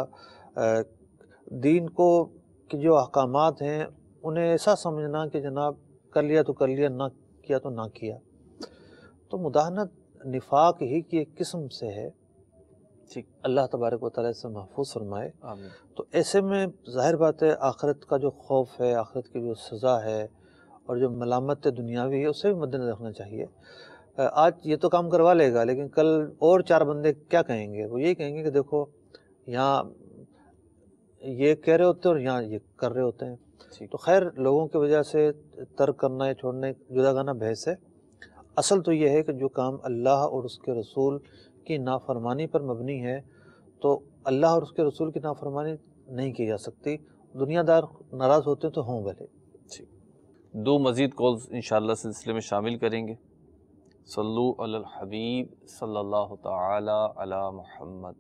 दीन को कि जो अहकामात हैं उन्हें ऐसा समझना कि जनाब कर लिया तो कर लिया, ना किया तो ना किया, तो मुदाहनत निफाक ही की एक किस्म से है. ठीक, अल्लाह तबारक व तआला से महफूज फरमाए. आमीन. तो ऐसे में ज़ाहिर बात है आखिरत का जो खौफ है, आखिरत की जो सज़ा है और जो मलामत दुनियावी है उसे भी मद्देनज़र रखना चाहिए. आज ये तो काम करवा लेगा, लेकिन कल और चार बंदे क्या कहेंगे? वो यही कहेंगे कि देखो यहाँ ये कह रहे होते हैं और यहाँ ये कर रहे होते हैं. तो खैर लोगों की वजह से तर्क करना या छोड़ना एक जुदागाना बहस है. असल तो ये है कि जो काम अल्लाह और उसके रसूल की नाफरमानी पर मबनी है, तो अल्लाह और उसके रसूल की नाफरमानी नहीं की जा सकती. दुनियादार नाराज़ होते हैं तो हों भले. ठीक, दो मज़ीद कॉल्स इंशाअल्लाह सिलसिले में शामिल करेंगे. सल्लु अलल हबीब सल्लल्लाहु तआला अला मुहम्मद.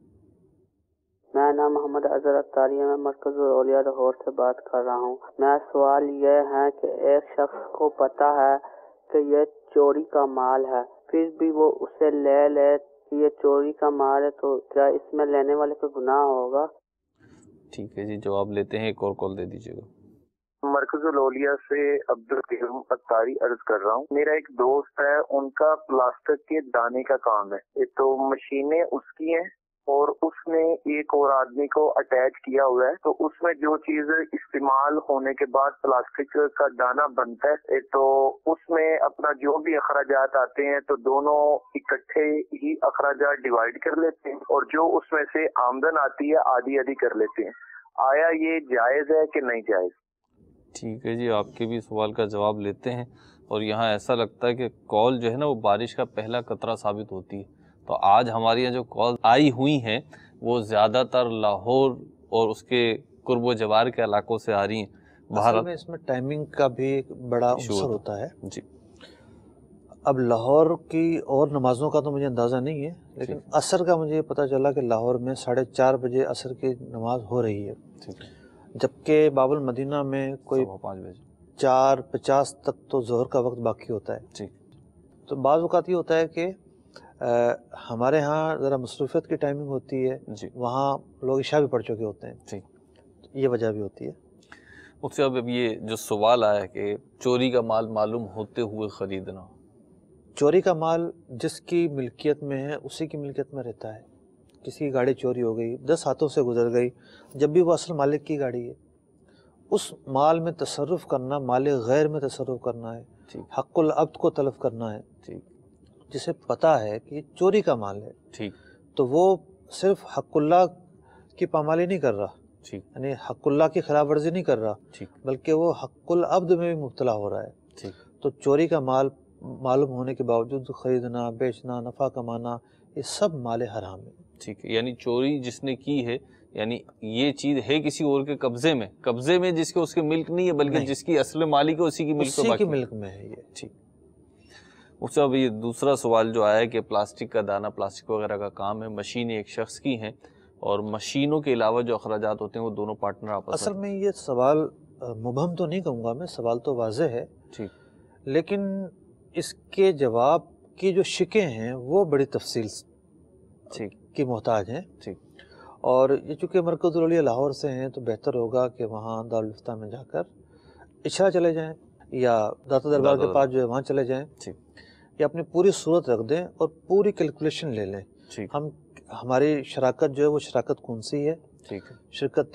मेरा नाम मोहम्मद अजहर अत्तारी है, मैं मरकज़ुल औलिया लाहौर से बात कर रहा हूँ. मेरा सवाल ये है कि एक शख्स को पता है कि ये चोरी का माल है, फिर भी वो उसे ले ले कि ये चोरी का माल है, तो क्या इसमें लेने वाले का गुनाह होगा? ठीक है जी, जवाब लेते हैं. एक और कॉल दे दीजिएगा. मरकज़ुल औलिया से अब्दुल करीम अत्तारी अर्ज कर रहा हूँ. मेरा एक दोस्त है, उनका प्लास्टिक के दाने का काम है, तो मशीनें उसकी हैं और उसने एक और आदमी को अटैच किया हुआ है. तो उसमें जो चीज इस्तेमाल होने के बाद प्लास्टिक का दाना बनता है, तो उसमें अपना जो भी अखराजात आते हैं तो दोनों इकट्ठे ही अखराजात डिवाइड कर लेते हैं और जो उसमें से आमदन आती है आधी आधी कर लेते हैं. आया ये जायज है कि नहीं जायज? ठीक है जी, आपके भी सवाल का जवाब लेते हैं. और यहाँ ऐसा लगता है कि कॉल जो है ना वो बारिश का पहला कतरा साबित होती है. तो आज हमारे यहाँ जो कॉल आई हुई हैं वो ज़्यादातर लाहौर और उसके कुर्ब जवार के इलाकों से आ रही हैं. असल में इसमें टाइमिंग का भी एक बड़ा असर होता है जी. اب لاہور کی اور نمازوں کا تو مجھے اندازہ نہیں ہے، لیکن عصر کا مجھے پتہ چلا کہ لاہور میں ساڑھے چار بجے عصر کی نماز ہو رہی ہے، جبکہ باب المدینہ میں کوئی پانچ بجے چار پچاس تک تو ظہر کا وقت باقی ہوتا ہے۔ تو بعض اوقات یہ ہوتا ہے کہ ہمارے ہاں ذرا مصروفیت کی ٹائمنگ ہوتی ہے، وہاں لوگ عشاء بھی پڑھ چکے ہوتے ہیں، یہ وجہ بھی ہوتی ہے۔ مفتی صاحب اب یہ جو سوال آیا کہ چوری کا مال معلوم ہوتے ہوئے خریدنا، چوری کا مال جس کی ملکیت میں ہے اسی کی ملکیت میں رہتا ہے۔ کسی کی گاڑی چوری ہو گئی، دس ہاتھوں سے گزر گئی، جب بھی وہ اصل مالک کی گاڑی ہے، اس مال میں تصرف کرنا مال غیر میں تصرف کرنا ہے، حق العبد کو تلف کرنا ہے، جسے پتہ ہے کہ یہ چوری کا مال ہے، تو وہ صرف حق اللہ کی پامالی نہیں کر رہا، یعنی حق اللہ کی خلاف ورزی نہیں کر رہا، بلکہ وہ حق العبد میں بھی مبتلا ہو رہا ہے۔ تو چوری کا مال معلوم ہونے کے باوجود خریدنا، بیچنا، نفع کمانا، یہ سب مال حرام ہے۔ ٹھیک ہے، یعنی چوری جس نے کی ہے، یعنی یہ چیز ہے کسی اور کے قبضے میں، قبضے میں جس کے اس کے ملک نہیں ہے، بلکہ نہیں، جس کی اصل مالک ہے اسی کی ملک اسی کی ملک میں ہے یہ۔ ٹھیک۔ اس سے اب یہ دوسرا سوال جو آیا ہے کہ پلاسٹک کا دانہ، پلاسٹک وغیرہ کا کام ہے، مشینیں ایک شخص کی ہیں اور مشینوں کے علاوہ جو اخراجات ہوتے ہیں وہ دونوں پارٹنر آپس اصل میں یہ سوال مبہم تو نہیں کہوں گا میں، سوال تو واضح ہے، لیکن اس کے جواب کی جو شکیں ہیں وہ بڑی تفصیل کی محتاج ہیں، اور یہ چونکہ مرکز العلیا لاہور سے ہیں تو بہتر ہوگا کہ وہاں دارالفتہ میں جا کر اشرا چلے جائیں یا داتا دربار کے پاس جو ہے وہاں چلے جائیں، یا اپنی پوری صورت رکھ دیں اور پوری کیلکولیشن لے لیں۔ ہم ہماری شراکت جو ہے وہ شراکت کون سی ہے، شرکت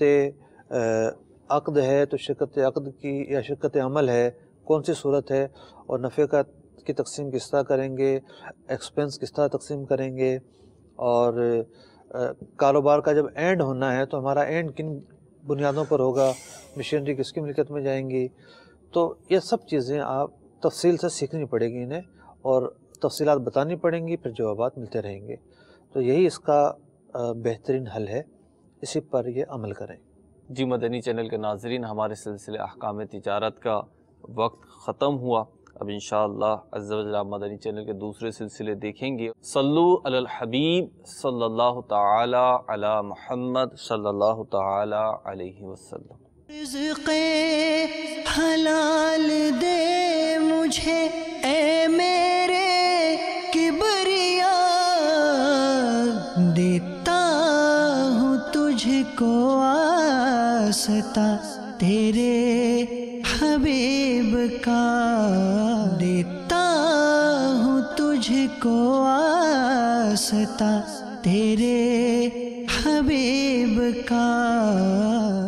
عقد ہے تو شرکت عقد کی یا شرکت عمل ہے، کون سی صورت ہے، اور نفع کا کی تقسیم کس طرح کریں گے، ایکسپنس کس طرح تقسیم کریں گے، اور کاروبار کا جب اینڈ ہونا ہے تو ہمارا اینڈ کن بنیادوں پر ہوگا، مشینری کس کی ملکیت میں جائیں گی۔ تو یہ سب چیزیں آپ تفصیل سے سیکھنی پڑے گی انہیں، اور تفصیلات بتانی پڑیں گی، پھر جوابات ملتے رہیں گے۔ تو یہی اس کا بہترین حل ہے، اسی پر یہ عمل کریں۔ جی مدنی چینل کے ناظرین، ہمارے سلسلے احکام تجارت کا وقت ختم ہوا، اب انشاءاللہ عز و جل مدنی چینل کے دوسرے سلسلے دیکھیں گے۔ صلو علی الحبیب صلی اللہ تعالی علی محمد صلی اللہ تعالی علیہ وسلم۔ رزق حلال دے مجھے اے میرے کبریا، دیتا ہوں تجھ کو آستا تیرے حبیب کا، دیتا ہوں تجھ کو آستا تیرے حبیب کا۔